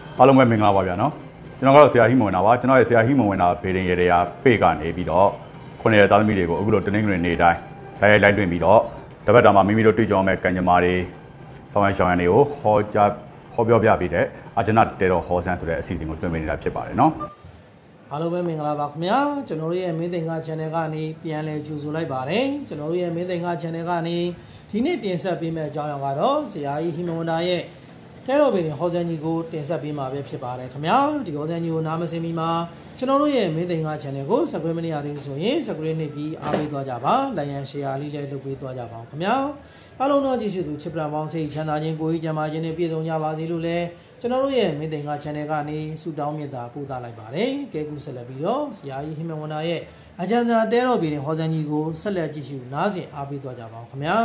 အားလုံးပဲမင်္ဂလာပါဗျာနော်ကျွန်တော်ကတော့ဆရာဟိမဝင်တာပါကျွန်တော်ရဲ့ဆရာဟိမဝင်တာဘေဒင်ရေတွေကပေကနေပြီးတော့ခုနှစ်ရက်သားသမီးတွေကိုအခုလိုတင်းငွေနေတိုင်းတိုင်းရိုက်လိုက်တွင်ပြီးတော့တပတ်တာမှာမိမိတို့တွေ့ကြုံမဲ့ကံကြမ္မာတွေဆောင်းရရှောင်းရံတွေကိုဟောပြောပြပေးတဲ့အာဂျနတဲတော်ဟောစံဆိုတဲ့အစီအစဉ်ကိုတွင်ပေးနေတာဖြစ်ပါတယ်နော်အားလုံးပဲမင်္ဂလာပါခင်ဗျာကျွန်တော်တို့ရဲ့မင်းသင်္ကာ channel ကနေပြန်လည်ကြိုဆိုလိုက်ပါတယ်ကျွန်တော်တို့ရဲ့မင်းသင်္ကာ channel ကနေဒီနေ့တင်ဆက်ပေးမယ့်အကြောင်းအရာကတော့ဆရာကြီးဟိမဝန်တာရဲ့တဲတော်ပင်ဟောစံကြီးကိုတင်ဆက်ပေးမှာပဲဖြစ်ပါတယ်ခင်ဗျာဒီဟောစံကြီးကိုနားမစင်မီမှာကျွန်တော်တို့ရဲ့မင်းသင်္ကာ channel ကို subscribe မနေရသေးဘူးဆိုရင် subscribe နှိပ်ပြီးအားပေးသွားကြပါလိုက်ရန် share လေးလည်းလုပ်ပေးသွားကြပါအောင်ခင်ဗျာအားလုံးသောကြည့်ရှုသူချစ်ပလန်ပေါင်းစိတ်ချမ်းသာခြင်းကိုယ်ကြီးကျန်းမာခြင်းနဲ့ပြည့်စုံကြပါစေလို့လည်းကျွန်တော်တို့ရဲ့မင်းသင်္ကာ channel ကနေဆုတောင်းမေတ္တာပို့သလိုက်ပါတယ်ကဲခုဆက်လက်ပြီးတော့ဆရာကြီးဟိမဝန်တာရဲ့အဂျန်ဒါတဲတော်ပြည်ဟောစံကြီးကိုဆက်လက်ကြည့်ရှုနားဆင်အားပေးသွားကြပါအောင်ခင်ဗျာ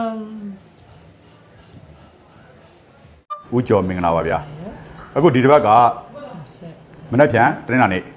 ဦးကျော်မင်္ဂလာပါဗျာအခုဒီတစ်ပတ်ကမနေ့ပြန်တနင်္လာနေ့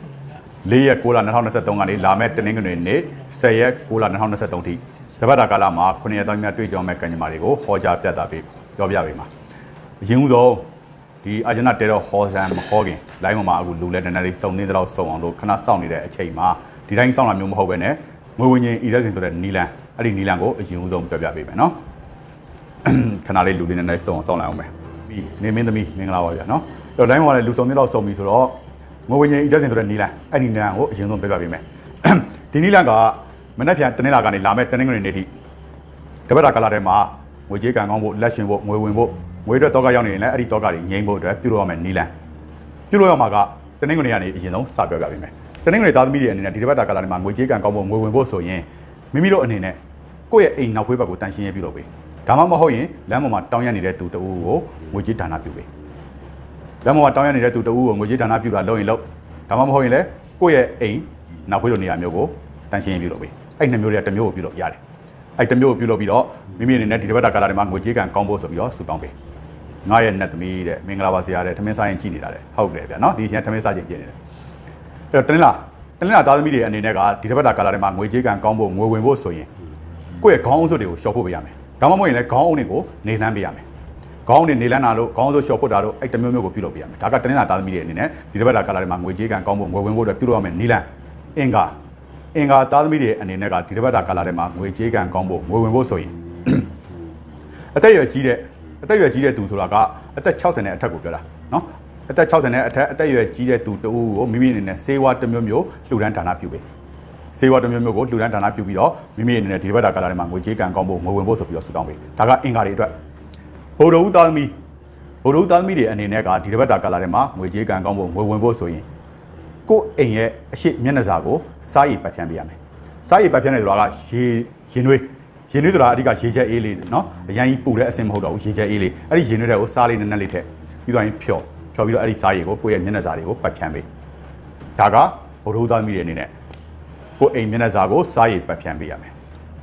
4ရက်6လ2023ကနေလာမဲ့တနင်္ဂနွေနေ့10ရက်6လ2023ထိတပတ်တာကာလမှာ9ရက်သားများတွေ့ကြုံမဲ့ကံကြမ္မာတွေကိုဟောကြားပြသပေးပြောပြပေးမှာအရင်ဦးဆုံးဒီအာဂျနတဲတော်ဟောစံမဟောခင်လိုင်းပေါ်မှာအခုလူလဲတန်းတန်းလေးစုံနေတော့စုံအောင်လို့ခဏစောင့်နေတဲ့အချိန်မှာဒီတိုင်းစောင့်တာမျိုးမဟုတ်ပဲနဲ့ငွေဝင်ချင်းဤရက်စင်ဆိုတဲ့နီလန်အဲ့ဒီနီလန်ကိုအရင်ဦးဆုံးပြောပြပေးမယ်နော်ခဏလေးလူလေးနဲ့စုံအောင်စောင့်လိုက်အောင်မယ်ပြီးနေမင်းသမီးမင်္ဂလာပါဗျာနော်အဲ့လိုင်းပေါ်မှာလည်းလူစုံနေတော့စုံပြီဆိုတော့ငွေဝင်ချင်းဤရက်စင်ဆိုတဲ့နီလန်အဲ့ဒီနီလန်ကိုအရင်ဆုံးပြောပြပေးမယ်ဒီနီလန်ကမနေ့ပြန်တနေ့လာကနေလာမဲ့တနင်္ဂနွေနေ့ထိတပတ်တာကာလထဲမှာငွေကြေးကံကောင်းဖို့လက်ရှင်ဖို့ငွေဝင်ဖို့ငွေအတွက်တော့ကရောက်နေရင်လည်းအဲ့ဒီတော့ကတွေငြိမ်းဖို့အတွက်ပြုလုပ်ရမယ်နီလန်ပြုလုပ်ရမှာကတနင်္ဂနွေကနေအရင်ဆုံးစပြောပြပေးမယ်တနင်္ဂနွေသားသမီးတွေအနေနဲ့ဒီတပတ်တာကာလထဲမှာငွေကြေးကံကောင်းဖို့ငွေဝင်ဖို့ဆိုရင်မိမိတို့အနေနဲ့ကိုယ့်ရဲ့အိမ်နောက်ဖွေးဘက်ကိုတန်ရှင်းရေးပြုလုပ်ပေးဒါမှမဟုတ်ရင်လမ်းပေါ်မှာတောင်းရနေတဲ့သူတအူးကိုငွေကြေးဒါနပြုပေးလမ်းပေါ်မှာတောင်းရနေတဲ့သူတအူးကိုငွေကြေးဒါနပြုတာလုပ်ရင်လုပ်ဒါမှမဟုတ်ရင်လည်းကိုယ့်ရဲ့အိမ်နောက်ဖွေးလိုနေရာမျိုးကိုတန်ရှင်းရေးပြုလုပ်ပေးအဲ့နှစ်မျိုးတွေကတစ်မျိုးကိုပြုလုပ်ရတယ်အဲ့တစ်မျိုးကိုပြုလုပ်ပြီးတော့မိမိအနေနဲ့ဒီတပတ်တာကာလထဲမှာငွေကြေးကံကောင်းဖို့ဆိုပြီးတော့ဆုတောင်းပေးငါရဲ့နတ်သမီးတဲ့မင်္ဂလာပါဆရာတဲ့ထမင်းစားရင်ကြည်နေတာတဲ့ဟုတ်တယ်ဗျာနော်ဒီအချိန်ထမင်းစားခြင်းကြည်နေတယ်အဲ့တော့တနင်္လာသားသမီးတွေအနေနဲ့ကဒီတပတ်တာကာလထဲမှာငွေကြေးကံကောင်းဖို့ငွေဝင်ဖို့ဆိုရင်ကိုယ့်ရဲ့ခေါင်းအုပ်စုတွေကိုရှော့ဖို့ပေးရမယ်ဒါမှမဟုတ်ရင်လည်းခေါင်းအုပ်တွေကိုနေလန်းပေးရမယ်ခေါင်းအုပ်တွေနေလန်းတာလို့ခေါင်းအုပ်စုရှော့ဖို့တာလို့အဲ့တမျိုးမျိုးကိုပြုလုပ်ပေးရမယ်ဒါကတနင်္လာသားသမီးတွေအနေနဲ့ဒီတပတ်တာကာလထဲမှာငွေကြေးကံကောင်းဖို့ငွေဝင်ဖို့အတွက်ပြုလုပ်ရမယ်နေလန်းအင်္ဂါသားသမီးတွေအနေနဲ့ကဒီတပတ်တာကာလထဲမှာငွေကြေးကံကောင်းဖို့ငွေဝင်ဖို့ဆိုရင်အသက်အရွယ်ကြီးတဲ့သူဆိုတာကအသက်60နဲ့အထက်ကိုပြောတာနော်အသက်60နဲ့အထက်အသက်အရွယ်ကြီးတဲ့သူတဦးကိုမိမိအနေနဲ့စေဝါတစ်မျိုးမျိုးလှူဒန်းဒါနပြုပေးစေဝါတစ်မျိုးမျိုးကိုလှူဒန်းဒါနပြုပြီးတော့မိမိအနေနဲ့ဒီဘက်တာကာလထဲမှာငွေကြေးကံကောင်းဖို့ငွေဝင်ဖို့ဆိုပြီးတော့ဆုတောင်းပေးဒါကအင်္ဂါတွေအတွက်ဗုဒ္ဓဦးသားသမီးတွေအနေနဲ့ကဒီဘက်တာကာလထဲမှာငွေကြေးကံကောင်းဖို့ငွေဝင်ဖို့ဆိုရင်ကိုယ့်အိမ်ရဲ့အရှိမျက်နှာစာကိုစားရည်ပတ်ဖြန်းပေးရမယ်စားရည်ပတ်ဖြန်းတဲ့ဆိုတာကရင်နွေးဆိုတာအဓိကရေချက်အေးလေးနော်အရင်ကြီးပူတဲ့အဆင်မဟုတ်တော့ဘူးရေချက်အေးလေးအဲ့ဒီရင်နွေးတဲ့ကိုစားလေးနက်နက်လေးထည့်ပြီးတော့ရင်ဖြော်ပြီးတော့အဲ့ဒီစားရည်ကိုကိုယ့်ရဲ့မျက်နှာစာတွေကိုပတ်ဖြန်းပေးဒါကဘုဒ္ဓသားသမီးတွေအနေနဲ့ကိုယ့်အိမ်မျက်နှာစာကိုစားရည်ပတ်ဖြန်းပေးရမယ်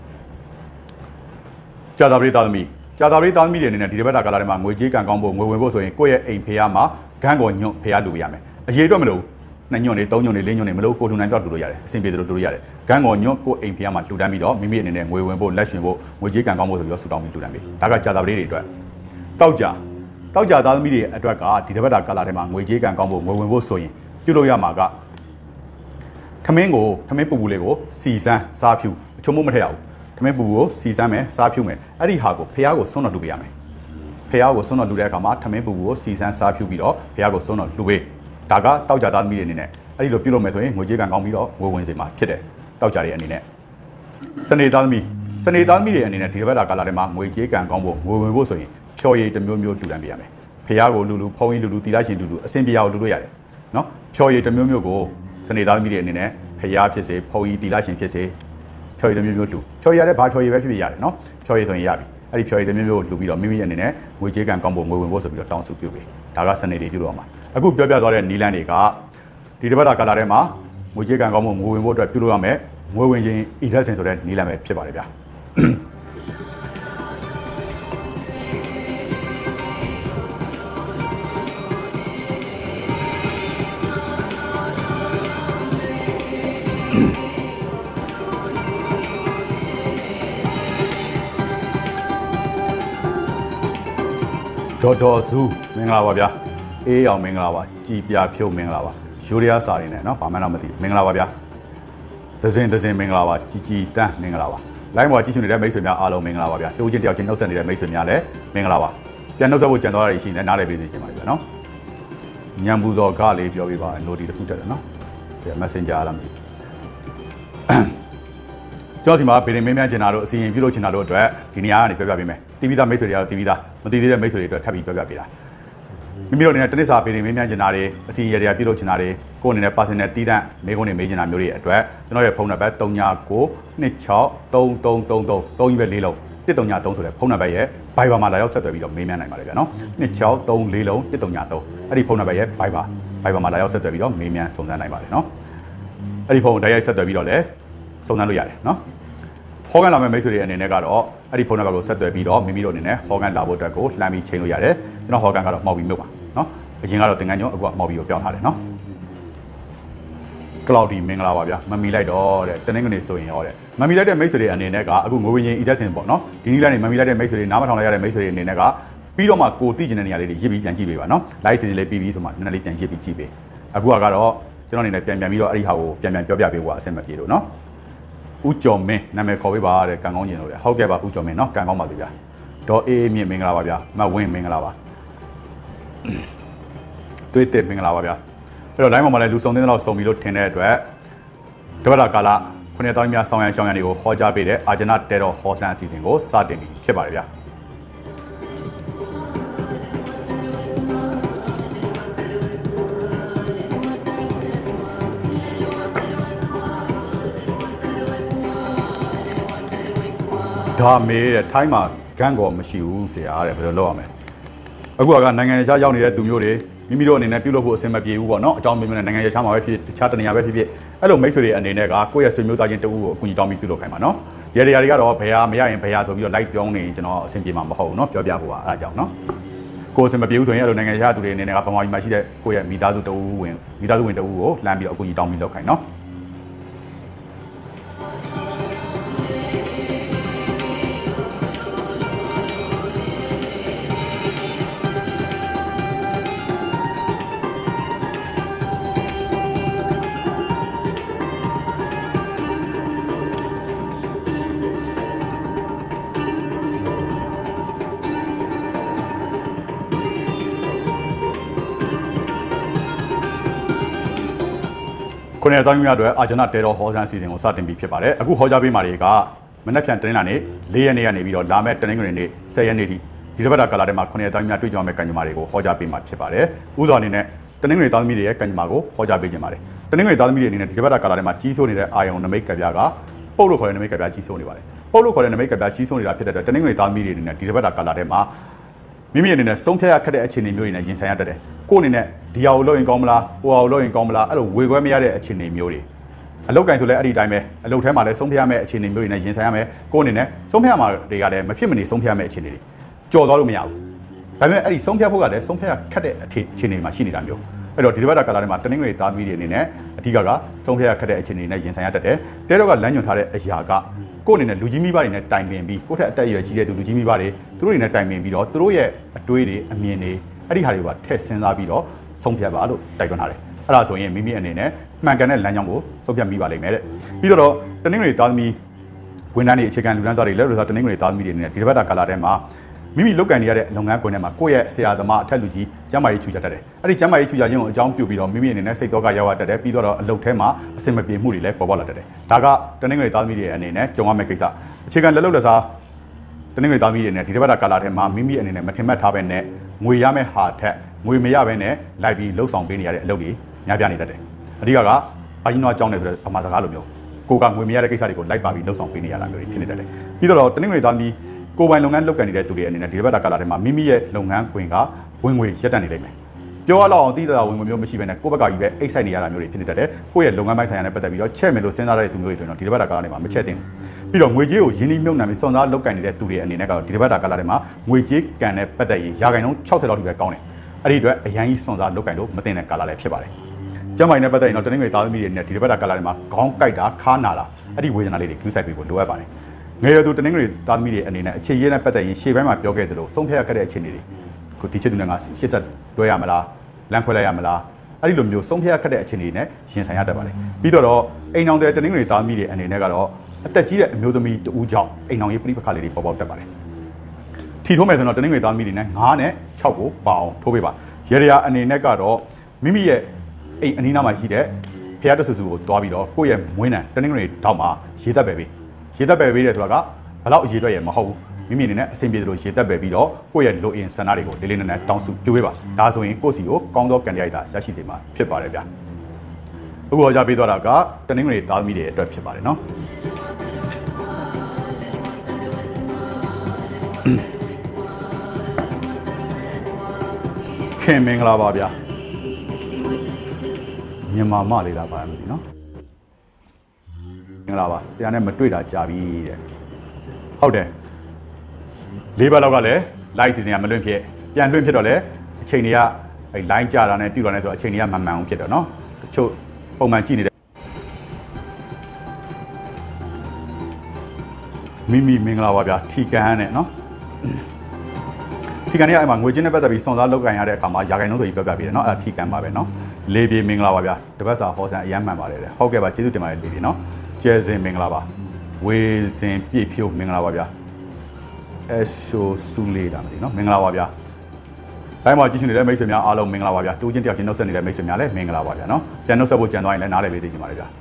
ကြာသာပရိသားသမီးတွေအနေနဲ့ဒီတပတ်တာကာလထဲမှာငွေကြေးကံကောင်းဖို့ငွေဝင်ဖို့ဆိုရင်ကိုယ့်ရဲ့အိမ်ဖေးရမှာဂန်းကောညွန့်ဖေးရလူပေးရမယ်အရေးအတွက်မလို့2ညွန့်နေ3ညွန့်နေ4ညွန့်နေမလို့ကိုလူနိုင်တော့တူလို့ရတယ်အဆင်ပြေတယ်လို့တူလို့ရတယ်ဂန်းကောညွန့်ကိုအိမ်ဖေးရမှာလှူဒန်းပြီးတော့မိမိအနေနဲ့ငွေဝင်ဖို့လက်ရှင်ဖို့ငွေကြေးကံကောင်းဖို့ဆိုပြီးတော့ဆူတောင်းပြီးလှူဒန်းပေးဒါကကြာသာပရိတွေအတွက်တောက်ကြသားသမီးတွေအတွက်ကဒီတပတ်တာကာလထဲမှာငွေကြေးကံကောင်းဖို့ငွေဝင်ဖို့ဆိုရင်ပြုလုပ်ရမှာကထမင်းပူပူလေးကိုစီစမ်းစားဖြူအချုံမို့မထည့်ရဘူးထမင်းပူကိုစီစမ်းမယ်စားဖြူမယ်အဲ့ဒီဟာကိုဖះကိုစွန့်တော်လှူပေးရမယ်ဖះကိုစွန့်တော်လှူတဲ့အခါမှာထမင်းပူကိုစီစမ်းစားဖြူပြီးတော့ဖះကိုစွန့်တော်လှူပေးဒါကတောက်ကြသားသမီးတွေအနေနဲ့အဲ့ဒီလိုပြုလုပ်မယ်ဆိုရင်ငွေကြေးကံကောင်းပြီးတော့ငွေဝင်စေမှာဖြစ်တယ်တောက်ကြတွေအနေနဲ့စနေသားသမီးတွေအနေနဲ့ဒီဘက်တာကာလထဲမှာငွေကြေးကံကောင်းဖို့ငွေဝင်ဖို့ဆိုရင်ဖြော်ရည်တစ်မျိုးမျိုးလှူဒန်းပေးရမယ်ဖះကိုလူဖုံးကြီးလူတီလာရှင်လူအဆင်ပြေအောင်လှူလို့ရတယ်နော်ဖြော်ရည်တစ်မျိုးမျိုးကိုစနေသားသမီးတွေအနေနဲ့ဖះဖြစ်စေဖုံးကြီးတီလာရှင်ဖြစ်စေဖြော်ရည်တစ်မျိုးမျိုးလှူဖြော်ရည်ရတဲ့ဘာဖြော်ရည်ပဲဖြစ်ဖြစ်ရတယ်နော်ဖြော်ရည်ဆိုရင်ရပြီအဲ့ဒီဖြော်ရည်တစ်မျိုးမျိုးလှူပြီးတော့မိမိအနေနဲ့ငွေကြေးကံကောင်းဖို့ငွေဝင်ဖို့ဆိုပြီးတော့တောင်းဆိုပြုပေးဒါကစနေတွေပြုလုပ်အောင်ပါအခုပြောပြသွားတဲ့နီလန်းတွေကဒီတပတ်တာကာလထဲမှာငွေကြေးကံကောင်းဖို့ငွေဝင်ဖို့အတွက်ပြုလုပ်ရမယ်ငွေဝင်ခြင်းဤလက်စင်ဆိုတဲ့နီလန်းပဲဖြစ်ပါတယ်ဗျာဒေါ်စုမင်္ဂလာပါဗျာအေးအောင်မင်္ဂလာပါကြည်ပြဖြုတ်မင်္ဂလာပါယူရီးယားစာရင်းနဲ့နော်ဘာမှတော့မသိမင်္ဂလာပါဗျာသဇင်မင်္ဂလာပါကြည်ကြည်တန်းမင်္ဂလာပါလိုင်းပေါ်ကြည့်ရှုနေတဲ့မိတ်ဆွေများအားလုံးမင်္ဂလာပါဗျာတိုးချင်းတယောက်ချင်းနှုတ်ဆက်နေတဲ့မိတ်ဆွေများလည်းမင်္ဂလာပါပြန်နှုတ်ဆက်ဖို့ကြံသွားရရှိနေနားလည်ပေးစီချင်ပါပြီဗျာနော်ညံပူဇော်ကလေးပြောပြပါနိုဒီတစ်ခုတက်တယ်နော်ဒီ Messenger လားမသိကျွန်တော်ဒီမှာဗီဒီယိုမင်းများကျင်တာတို့အစီအရင်ပြုလုပ်ချင်တာတို့အတွက်ဒီနေရာကနေပြောပြပေးမယ်တီဗီသားမိတ်ဆွေတွေကတော့တီဗီသားမသိသေးတဲ့မိတ်ဆွေတွေအတွက်ထပ်ပြီးပြောပြပေးတာမိမိတို့အနေနဲ့တနစ်စာဗီဒီယိုမင်းများကျင်တာတွေအစီအရင်တွေပြုလုပ်ချင်တာတွေကိုယ်အနေနဲ့ personal တီးတန့်မေးခွန်းတွေမေးချင်တာမျိုးတွေအတွက်ကျွန်တော်ရဲ့ဖုန်းနံပါတ်3992633333ကြီးပဲ၄လုံး133ဆိုတဲ့ဖုန်းနံပါတ်ရဲ့ Viber မှာလာရောက်ဆက်သွယ်ပြီးတော့မေးမြန်းနိုင်ပါတယ်ဗျာနော်263လုံး133အဲ့ဒီဖုန်းနံပါတ်ရဲ့ Viber မှာလာရောက်ဆက်သွယ်ပြီးတော့မေးမြန်းစုံစမ်းနိုင်ပါတယ်နော်အဲ့ဒီဖုန်းကိုတိုက်ရိုက်ဆက်သွယ်ပြီးတော့လည်းစုံစမ်းလို့ရတယ်နော်ဟောကန်လာမယ့်မိတ်ဆွေတွေအနေနဲ့ကတော့အဲ့ဒီဖုန်းနံပါတ်ကိုဆက်သွယ်ပြီးတော့မိမိတို့အနေနဲ့ဟောကန်လာဖို့အတွက်ကိုလှမ်းပြီးချိန်လို့ရတယ်ကျွန်တော်ဟောကန်ကတော့မှောက်ပြီးမြို့ပါနော်အရင်ကတော့သင်္ကန်းကျော်အခုကမှောက်ပြီးကိုပြောင်းထားတယ်နော်ကလောက်ဒီမင်္ဂလာပါဗျာမမီလိုက်တော့တဲ့တနင်္ဂနွေဆိုရင်ရောတဲ့မမီလိုက်တဲ့မိတ်ဆွေတွေအနေနဲ့ကအခုငိုဝင်ရင် e-testing ပေါ့နော်ဒီနည်းလေးမမီလိုက်တဲ့မိတ်ဆွေတွေနားမထောင်လိုက်ရတဲ့မိတ်ဆွေတွေအနေနဲ့ကပြီးတော့မှကိုသိကျင်တဲ့နေရာလေးတွေရစ်ပြီးပြန်ကြည့်ပေးပါနော် live စီစဉ်လေးပြီးပြီးဆိုမှနည်းနည်းလေးပြန်ရစ်ပြီးကြည့်ပေးအခုကတော့ကျွန်တော်အနေနဲ့ပြန်ပြီးတော့အဲ့ဒီဟာကိုပြန်ပြောပြပေးဖို့အဆင်မပြေလို့နော်ဦးကျော်မင်းနာမည်ခေါ်ပေးပါတဲ့ကံကောင်းကျင်လို့လေဟုတ်ကဲ့ပါဦးကျော်မင်းနော်ကံကောင်းပါသေးဗျာဒေါ်အေးမြင့်မင်္ဂလာပါဗျာမတ်ဝင်းမင်္ဂလာပါတွေ့တဲ့မင်္ဂလာပါဗျာအဲ့တော့ line ပေါ်မှာလည်းလူစုံတဲ့လောက်စုံပြီလို့ထင်တဲ့အတွက်တပတ်တာကာလ9တောင်းများဆောင်းရန်ရှောင်းရန်တွေကိုဟောကြားပေးတဲ့အာဂျနာတဲတော်ဟောစတန်အစီအစဉ်ကိုစတင်ပြီးဖြစ်ပါတယ်ဗျာဒါမေးတဲ့ထိုင်းမှာဂန်းကောမရှိဘူးဆရာတဲ့ဘယ်လိုလုပ်ရမလဲအခုကနိုင်ငံခြားရောက်နေတဲ့သူမျိုးတွေမိမိတို့အနေနဲ့ပြုလုပ်ဖို့အဆင်မပြေဘူးပေါ့နော်အကြောင်းမျိုးနဲ့နိုင်ငံခြားမှာပဲဖြစ်တခြားတနေရာပဲဖြစ်အဲ့လိုမိတ်ဆွေတွေအနေနဲ့ကကိုယ့်ရဲ့ဆွေမျိုးသားချင်းတဦးကိုအကူအညီတောင်းပြီးပြုလုပ်ခိုင်းပါနော်ရေတွေကတော့ဘယ်ဟာမရရင်ဘယ်ဟာဆိုပြီးတော့ live ပြောင်းနေကျွန်တော်အဆင်ပြေမှာမဟုတ်ဘူးနော်ပြောပြဖို့ပါအဲ့ဒါကြောင့်နော်ကိုယ်အဆင်မပြေဘူးဆိုရင်အဲ့လိုနိုင်ငံခြားသူတွေအနေနဲ့ကဗမာပြည်မှာရှိတဲ့ကိုယ့်ရဲ့မိသားစုတဦးဝင်တဦးကိုလှမ်းပြီးတော့အကူအညီတောင်းပြီးလုပ်ခိုင်းနော်ခုနှစ်တောင်းများအတွက်အာဂျနာတဲတော်ဟောစတန်စီစဉ်ကိုစတင်ပြီးဖြစ်ပါတယ်အခုဟောကြားပေးမှာတွေကမနက်ဖြန်တင်းလာနေ့4ရက်နေ့ကနေပြီးတော့လာမယ့်တနင်္ဂနွေနေ့10ရက်နေ့ထိဒီတစ်ပတ်တာကာလထဲမှာခုနှစ်တောင်းများတွေ့ကြုံမယ့်ကံကြမ္မာတွေကိုဟောကြားပေးမှာဖြစ်ပါတယ်ဥစွာအနေနဲ့တနင်္ဂနွေသားသမီးတွေရဲ့ကံကြမ္မာကိုဟောကြားပေးခြင်းပါတယ်တနင်္ဂနွေသားသမီးတွေအနေနဲ့ဒီတစ်ပတ်တာကာလထဲမှာကြီးစိုးနေတဲ့အာယုံနမိတ်ကပြားကပုတ်လို့ခေါ်တဲ့နမိတ်ကပြားကြီးစိုးနေပါတယ်ပုတ်လို့ခေါ်တဲ့နမိတ်ကပြားကြီးစိုးနေတာဖြစ်တဲ့အတွက်တနင်္ဂနွေသားသမီးတွေအနေနဲ့ဒီတစ်ပတ်တာကာလထဲမှာမိမိအနေနဲ့ဆုံးဖြတ်ရခက်တဲ့အခြေအနေမျိုးတွေနဲ့ရင်ဆိုင်ရတတ်တယ်ကိုယ်အနေနဲ့ဒီဟာကိုလုပ်ရင်ကောင်းမလားဟိုဟာကိုလုပ်ရင်ကောင်းမလားအဲ့လိုဝေခွဲမရတဲ့အခြေအနေမျိုးတွေအလုတ်ကင်ဆိုလဲအဲ့ဒီအတိုင်းပဲအလုတ်ထဲမှာလည်းဆုံးဖြတ်ရမယ့်အခြေအနေမျိုးတွေနဲ့ရင်ဆိုင်ရမယ်ကိုယ်အနေနဲ့ဆုံးဖြတ်မှာတွေကလည်းမဖြစ်မနေဆုံးဖြတ်ရမယ့်အခြေအနေတွေကြော်သွားလို့မရဘူးဒါပေမဲ့အဲ့ဒီဆုံးဖြတ်ဖို့ကလည်းဆုံးဖြတ်ခက်တဲ့အခြေအနေမှာရှိနေတာမျိုးအဲ့တော့ဒီတစ်ပတ်တာကာလထဲမှာတနင်္ဂနွေသားသမီးတွေအနေနဲ့အဓိကဆုံးဖြတ်ခက်တဲ့အခြေအနေနဲ့ရင်ဆိုင်ရတတ်တယ်တဲတော့ကလမ်းညွှန်ထားတဲ့အရာကကိုယ်အနေနဲ့လူကြီးမိဘတွေနဲ့တိုင်ပင်ပြီးကိုယ့်ထက်အသက်အရွယ်ကြီးတဲ့သူလူကြီးမိဘတွေသူတို့တွေနဲ့တိုင်ပင်ပြီးတော့သူတို့ရဲ့အတွေးတွေအမြင်တွေအဲ့ဒီဟာတွေကထည့်စဉ်းစားပြီးတော့ဆုံးဖြတ်ပါလို့တိုက်တွန်းထားတယ်အဲ့ဒါဆိုရင်မိမိအနေနဲ့မှန်ကန်တဲ့လမ်းကြောင်းကိုဆုံးဖြတ်မိပါလိမ့်မယ်တဲ့ပြီးတော့တနင်္ဂနွေသားသမီးဝန်ထမ်းတွေအခြေခံလူတန်းစားတွေလည်းလို့ဆိုတနင်္ဂနွေသားသမီးတွေအနေနဲ့ဒီတစ်ပတ်တာကာလထဲမှာမိမိလုပ်ကန်နေရတဲ့လုပ်ငန်းခွင်ထဲမှာကိုယ့်ရဲ့ဆရာသမားအထက်လူကြီးကျမ်းမာရေးချူချတတ်တယ်အဲ့ဒီကျမ်းမာရေးချူချခြင်းကိုအကြောင်းပြုပြီးတော့မိမိအနေနဲ့စိတ်တော့ကရောက်ရတတ်တယ်ပြီးတော့အလုပ်ထဲမှာအဆင်မပြေမှုတွေလည်းပေါ်ပေါက်လာတတ်တယ်ဒါကတနင်္ဂနွေသားသမီးတွေအနေနဲ့ကြုံရမယ့်ကိစ္စအခြေခံလက်လုပ်လက်စားတနင်္ဂနွေသားသမီးတွေနဲ့ဒီတစ်ပတ်တာကာလထဲမှာမိမိအနေနဲ့မထင်မှတ်ထားပဲနဲ့ငွေရမယ့်ဟာထက်ငွေမရဘဲနဲ့လိုက်ပြီးလှုပ်ဆောင်ပေးနေရတဲ့အလုပ်တွေများပြားနေတတ်တယ်အဓိကဘာကြီးနွားကြောင်းနေဆိုတဲ့ဗမာစကားလိုမျိုးကိုကငွေမရတဲ့ကိစ္စတွေကိုလိုက်ပါပြီးလှုပ်ဆောင်ပေးနေရတာမျိုးတွေဖြစ်နေတတ်တယ်ပြီးတော့တနင်္ဂနွေသားသမီးကိုပိုင်လုပ်ငန်းလုပ်ကိုင်နေတဲ့သူတွေအနေနဲ့ဒီဘက်တာကာလာထဲမှာမိမိရဲ့လုပ်ငန်းခွင်ကဝင်ငွေရက်တက်နေလိမ့်မယ်ပြောရလောက်အောင်တည်တာဝင်ငွေမျိုးမရှိဘဲနဲ့ကိုယ့်ဘက်ကကြီးပဲအိတ်ဆိုင်နေရတာမျိုးတွေဖြစ်နေတတ်တယ်ကိုယ့်ရဲ့လုပ်ငန်းပိုင်းဆိုင်ရာနဲ့ပတ်သက်ပြီးတော့ချက်မယ်လို့စဉ်းစားရတဲ့သူမျိုးတွေဆိုရင်တော့ဒီဘက်တာကာလာထဲမှာမချက်သင့်ဘူးပြီးတော့ငွေကြေးကိုရင်းနှီးမြှုပ်နှံပြီးစွန့်စားလုပ်ကိုင်နေတဲ့သူတွေအနေနဲ့ကတော့ဒီဘက်တာကာလာထဲမှာငွေကြေးကန်တဲ့ပတ်သက်ရင်ရာခိုင်နှုန်း60လောက်ထိပဲကောင်းတယ်အဲ့ဒီအတွက်အရန်ကြီးစွန့်စားလုပ်ကိုင်လို့မတင်တဲ့ကာလာလည်းဖြစ်ပါတယ်ကျမ်းမာရေးနဲ့ပတ်သက်ရင်တော့တနင်္ဂနွေသားသမီးတွေနဲ့ဒီဘက်တာကာလာထဲမှာခေါင်းကိုက်တာခါနာတာအဲ့ဒီဝေဒနာလေးတွေကူးဆိုင်ပေးဖို့လိုအပ်ပါတယ်ငယ်ရသူတနင်္ဂနွေသားသမီးတွေအနေနဲ့အခြေရေးနဲ့ပတ်သက်ရင်ရှေ့ပိုင်းမှာပြောခဲ့သလိုဆုံးဖြတ်ရခဲ့တဲ့အခြေအနေတွေကိုဒီချက်သူနဲ့ငါရှေ့ဆက်တွဲရမလားလမ်းခွဲလိုက်ရမလားအဲ့ဒီလိုမျိုးဆုံးဖြတ်ခက်တဲ့အချိန်တွေနဲ့ရှင်ဆိုင်ရတတ်ပါတယ်ပြီးတော့အိမ်အောင်တဲ့တနင်္ဂနွေသားသမီးတွေအနေနဲ့ကတော့အသက်ကြီးတဲ့အမျိုးသမီးတဦးကြောင့်အိမ်အောင်ရေးပြိပခါလေးတွေပေါ်ပေါက်တတ်ပါတယ်ထီထိုးမယ်ဆိုတော့တနင်္ဂနွေသားသမီးတွေနဲ့9နဲ့6ကိုပါအောင်ထိုးပေးပါရေရအနေနဲ့ကတော့မိမိရဲ့အိမ်အနီးနားမှာရှိတဲ့ဖျားတဆူဆူကိုတွားပြီးတော့ကိုယ့်ရဲ့မွေးနံတနင်္ဂနွေတောက်မှာရေသက်ပဲပေးရေသက်ပဲပေးတယ်ဆိုတာကဘလောက်အရေးအတွက်ရမဟုတ်ဘူးမိမိအနေနဲ့အဆင်ပြေသလိုရေသက်ပဲပြီးတော့ကိုယ့်ရဲ့လိုအင်ဆန္ဒတွေကိုလေးလေးနက်နက်တောင်းစုပြုပေးပါဒါဆိုရင်ကိုယ့်စီကိုကောင်းသောကံတရားရရှိစေမှာဖြစ်ပါတယ်ဗျာအခုဟောကြားပေးသွားတာကတနင်္ဂနွေသားသမီးတွေအတွက်ဖြစ်ပါတယ်နော်ခင်မင်္ဂလာပါဗျာမြန်မာမလေးလားပါမသိနော်မင်္ဂလာပါဆရာနဲ့မတွေ့တာကြာပြီတဲ့ဟုတ်တယ်၄ဘက်လောက်ကလည်း live စီစဉ်ရမလွင့်ဖြစ်ပြန်လွင့်ဖြစ်တော့လေအချိန်တွေကအဲ line ကြတာနဲ့ပြုတ်တာနဲ့ဆိုအချိန်တွေကမှန်မှန်အောင်ဖြစ်တော့နော်တချို့ပုံမှန်ကြည့်နေတဲ့မိမိမင်္ဂလာပါဗျာထီကန်နဲ့နော်ထီကန်နဲ့အဲ့မှာငွေချင်းနဲ့ပတ်သက်ပြီးစွန်စားလောက်ကင်ရတဲ့အခါမှာယာကိုင်လုံးဆိုပြီးပြောပြပေးတယ်နော်အဲ့ထီကန်ပါပဲနော်လေးပြေမင်္ဂလာပါဗျာတပတ်စာဟောဆန်အယမ်းမှန်ပါတယ်တဲ့ဟုတ်ကဲ့ပါကျေးဇူးတင်ပါတယ်လေးပြေနော်ကျဲစင်မင်္ဂလာပါဝေစင်ပြည့်ဖြိုးမင်္ဂလာပါဗျာအဆိုဆူလေးတာမသိနော်မင်္ဂလာပါဗျာတိုင်းမှာကြည့်ရှင်နေတဲ့မိတ်ဆွေများအားလုံးမင်္ဂလာပါဗျာတူချင်းတယောက်ချင်းနှုတ်ဆက်နေတဲ့မိတ်ဆွေများလည်းမင်္ဂလာပါဗျာနော်ပြန်နှုတ်ဆက်ဖို့ကြံသွားရင်လည်းနားလည်ပေးသိချင်ပါတယ်ဗျာ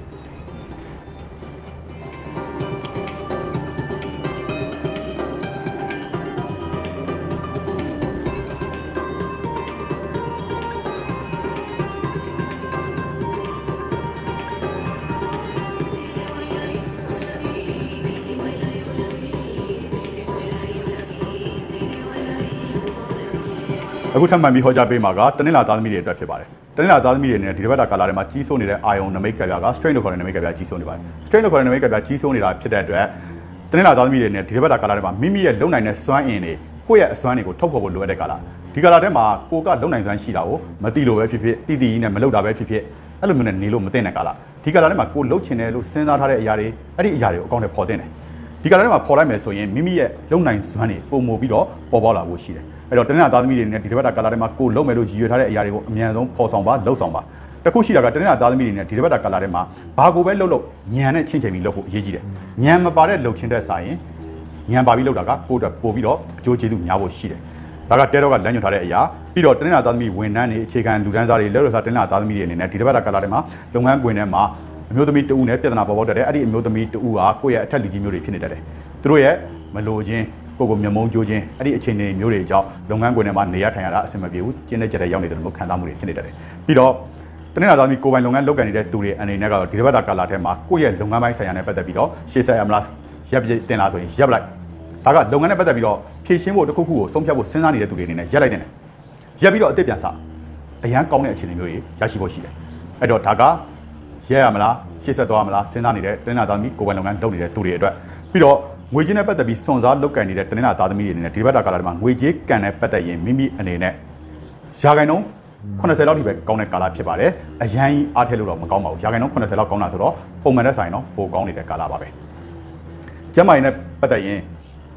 အခုထပ်မံပြီးဟောကြားပေးမှာကတနင်္လာသားသမီးတွေအတွက်ဖြစ်ပါတယ်တနင်္လာသားသမီးတွေနဲ့ဒီတစ်ပတ်တာကာလာထဲမှာကြီးစိုးနေတဲ့အာယုံနမိတ်ကပြားက strain လို့ခေါ်တဲ့နမိတ်ကပြားကြီးစိုးနေပါတယ် strain လို့ခေါ်တဲ့နမိတ်ကပြားကြီးစိုးနေတာဖြစ်တဲ့အတွက်တနင်္လာသားသမီးတွေနဲ့ဒီတစ်ပတ်တာကာလာထဲမှာမိမိရဲ့လုံနိုင်တဲ့စွမ်းအင်တွေကိုယ့်ရဲ့အစွမ်းတွေကိုထုတ်ဖော်ဖို့လိုအပ်တဲ့ကာလာဒီကာလာထဲမှာကိုကလုံနိုင်စွမ်းရှိတာကိုမသိလို့ပဲဖြစ်ဖြစ်တည်ကြီးနဲ့မလုပ်တာပဲဖြစ်ဖြစ်အဲ့လိုမျိုးနဲ့နေလို့မသိတဲ့ကာလာဒီကာလာထဲမှာကိုလှုပ်ချင်တယ်လို့စဉ်းစားထားတဲ့အရာတွေအဲ့ဒီအရာတွေကိုအကောင့်ထဲပေါ်တင်တယ်ဒီကာလာထဲမှာပေါ်လိုက်မယ်ဆိုရင်မိမိရဲ့လုံနိုင်စွမ်းတွေပုံမူပြီးတော့ပေါ်ပေါက်လာဖို့ရှိတယ်အဲ့တော့တနင်္လာသားသမီးတွေနဲ့ဒီတစ်ပတ်တာကာလာထဲမှာကိုလုံးမယ်လို့ရည်ရွယ်ထားတဲ့အရာတွေကိုအမြန်ဆုံးပေါ်ဆောင်ပါလှုပ်ဆောင်ပါတခုရှိတာကတနင်္လာသားသမီးတွေနဲ့ဒီတစ်ပတ်တာကာလာထဲမှာဘာကိုပဲလှုပ်လို့ညံနဲ့ချင်းချိန်ပြီးလှုပ်ဖို့အရေးကြီးတယ်ညံမပါတဲ့လှုပ်ချင်းတဲ့စာရင်ညံပါပြီးလှုပ်တာကကိုအတွက်ပို့ပြီးတော့အကျိုးကျေးဇူးများဖို့ရှိတယ်ဒါကတဲတော့ကလမ်းညွှန်ထားတဲ့အရာပြီးတော့တနင်္လာသားသမီးဝန်ထမ်းတွေအခြေခံလူတန်းစားတွေလက်ရစားတနင်္လာသားသမီးတွေအနေနဲ့ဒီတစ်ပတ်တာကာလာထဲမှာလုပ်ငန်းခွင်ထဲမှာအမျိုးသမီးတဦးနဲ့ပြဿနာပေါ်ပေါက်တတ်တယ်အဲ့ဒီအမျိုးသမီးတဦးကကိုယ့်ရဲ့အထက်လူကြီးမျိုးတွေဖြစ်နေတတ်တယ်သူတို့ရဲ့မလိုခြင်းကိုမျက်မုံကြိုးခြင်းအဲ့ဒီအခြေအနေမျိုးတွေကြောင့်လုပ်ငန်းခွင်ထဲမှာနေရထိုင်ရတာအဆင်မပြေဘူးကျင်းတဲ့ကြတဲ့ရောက်နေတယ်လို့ခံစားမှုတွေဖြစ်နေတတ်တယ်ပြီးတော့တနင်္လာသားသမီးကိုပိုင်လုပ်ငန်းလုပ်ကိုင်နေတဲ့သူတွေအနေနဲ့ကတော့ဒီတစ်ပတ်တာကာလာထဲမှာကိုယ့်ရဲ့လုပ်ငန်းပိုင်းဆိုင်ရာနဲ့ပတ်သက်ပြီးတော့ရှေ့ဆက်ရမလားရပ်တင်လားဆိုရင်ရပ်လိုက်ဒါကလုပ်ငန်းနဲ့ပတ်သက်ပြီးတော့ဖြည့်ရှင်းဖို့တစ်ခုခုကိုဆုံးဖြတ်ဖို့စဉ်းစားနေတဲ့သူတွေအနေနဲ့ရပ်လိုက်တယ်ရပ်ပြီးတော့အသစ်ပြန်စအရန်ကောင်းတဲ့အခြေအနေမျိုးတွေရရှိဖို့ရှိတယ်အဲ့တော့ဒါကရပ်ရမလားရှေ့ဆက်သွားရမလားစဉ်းစားနေတဲ့တနင်္လာသားသမီးကိုပိုင်လုပ်ငန်းလုပ်နေတဲ့သူတွေအတွက်ပြီးတော့ငွေကြေးနဲ့ပတ်သက်ပြီးစွန်စားလုပ်ကိုင်နေတဲ့တနင်္လာသားသမီးတွေအနေနဲ့ဒီဘက်တာကာလာတွေမှာငွေကြေးကန်နဲ့ပတ်သက်ရင်မိမိအနေနဲ့ရာခိုင်နှုန်း80လောက်ထိပဲကောင်းတဲ့ကာလာဖြစ်ပါတယ်အရန်ကြီးအားထည့်လို့တော့မကောင်းပါဘူးရာခိုင်နှုန်း80လောက်ကောင်းတာဆိုတော့ပုံမှန်တဲ့ဆိုင်တော့ပိုကောင်းနေတဲ့ကာလာပါပဲကျမ်းမာရေးနဲ့ပတ်သက်ရင်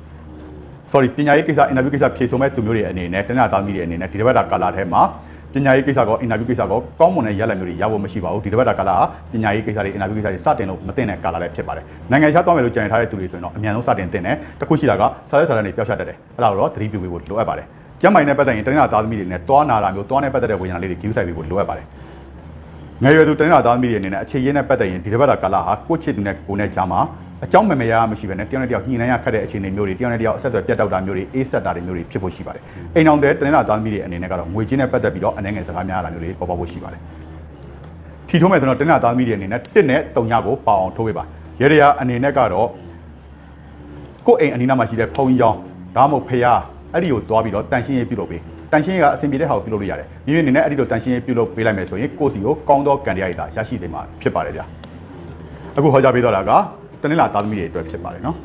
sorry ပညာရေးကိစ္စ interview ကိစ္စဖြေဆိုမဲ့သူမျိုးတွေအနေနဲ့တနင်္လာသားသမီးတွေအနေနဲ့ဒီဘက်တာကာလာထဲမှာပညာရေးကိစ္စကော interview ကိစ္စကောကောင်းမွန်တဲ့ရလဒ်မျိုးတွေရဖို့မရှိပါဘူးဒီတစ်ပတ်တာကာလာပညာရေးကိစ္စတွေ interview ကိစ္စတွေစတင်လို့မတင်တဲ့ကာလာလည်းဖြစ်ပါတယ်နိုင်ငံခြားသွားမယ်လို့ကြံထားတဲ့သူတွေဆိုရင်တော့အမြန်ဆုံးစတင်တင်တယ်တခုရှိတာကစာရွက်စာတမ်းတွေပျောက်ကျတတ်တယ်အဲ့ဒါတော့သတိပြုပေးဖို့လိုအပ်ပါတယ်ကျမ်းမာရေးနဲ့ပတ်သက်ရင်တနင်္လာသားသမီးတွေနဲ့တွားနာတာမျိုးတွားနဲ့ပတ်သက်တဲ့ဝေဒနာလေးတွေကြီးဆိုင်ပေးဖို့လိုအပ်ပါတယ်ငယ်ရွယ်သူတနင်္လာသားသမီးတွေအနေနဲ့အခြေရင်းနဲ့ပတ်သက်ရင်ဒီတစ်ပတ်တာကာလာဟာကိုယ့်ချစ်သူနဲ့ကိုယ်နဲ့ကြားမှာအကြောင်းမမရမရှိဘဲနဲ့တယောက်နဲ့တယောက်ညှိနှိုင်းရခက်တဲ့အခြေအနေမျိုးတွေတယောက်နဲ့တယောက်အဆက်အသွယ်ပြတ်တောက်တာမျိုးတွေအေးဆက်တာတွေမျိုးတွေဖြစ်ဖို့ရှိပါတယ်အိမ်အောင်တဲ့တနင်္လာသားသမီးတွေအနေနဲ့ကတော့ငွေကြေးနဲ့ပတ်သက်ပြီးတော့အနေငယ်စကားများတာမျိုးတွေပေါ်ပေါက်ဖို့ရှိပါတယ်ထီထိုးမဲ့ဆိုတော့တနင်္လာသားသမီးတွေအနေနဲ့1နဲ့3ညကိုပေါအောင်ထိုးပေးပါရေရအနေနဲ့ကတော့ကိုယ့်အိမ်အနီးနားမှာရှိတဲ့ဖုန်းကြီးကြောင်းဒါမှမဟုတ်ဖះအဲ့ဒီကိုတွားပြီးတော့တန်ရှင်းရေးပြုလုပ်ပေးတန်ရှင်းရေးကအဆင်ပြေတဲ့ဟာကိုပြုလုပ်လို့ရတယ်မိမိအနေနဲ့အဲ့ဒီလိုတန်ရှင်းရေးပြုလုပ်ပေးလိုက်မယ်ဆိုရင်ကိုယ့်စီကိုကောင်းသောကံတရားရည်သာရရှိစေမှာဖြစ်ပါတယ်ဗျာအခုဟောကြားပေးတော့တာကတနင်္လာသားသမီးတွေအတွက်ဖြစ်ပါတယ်နော်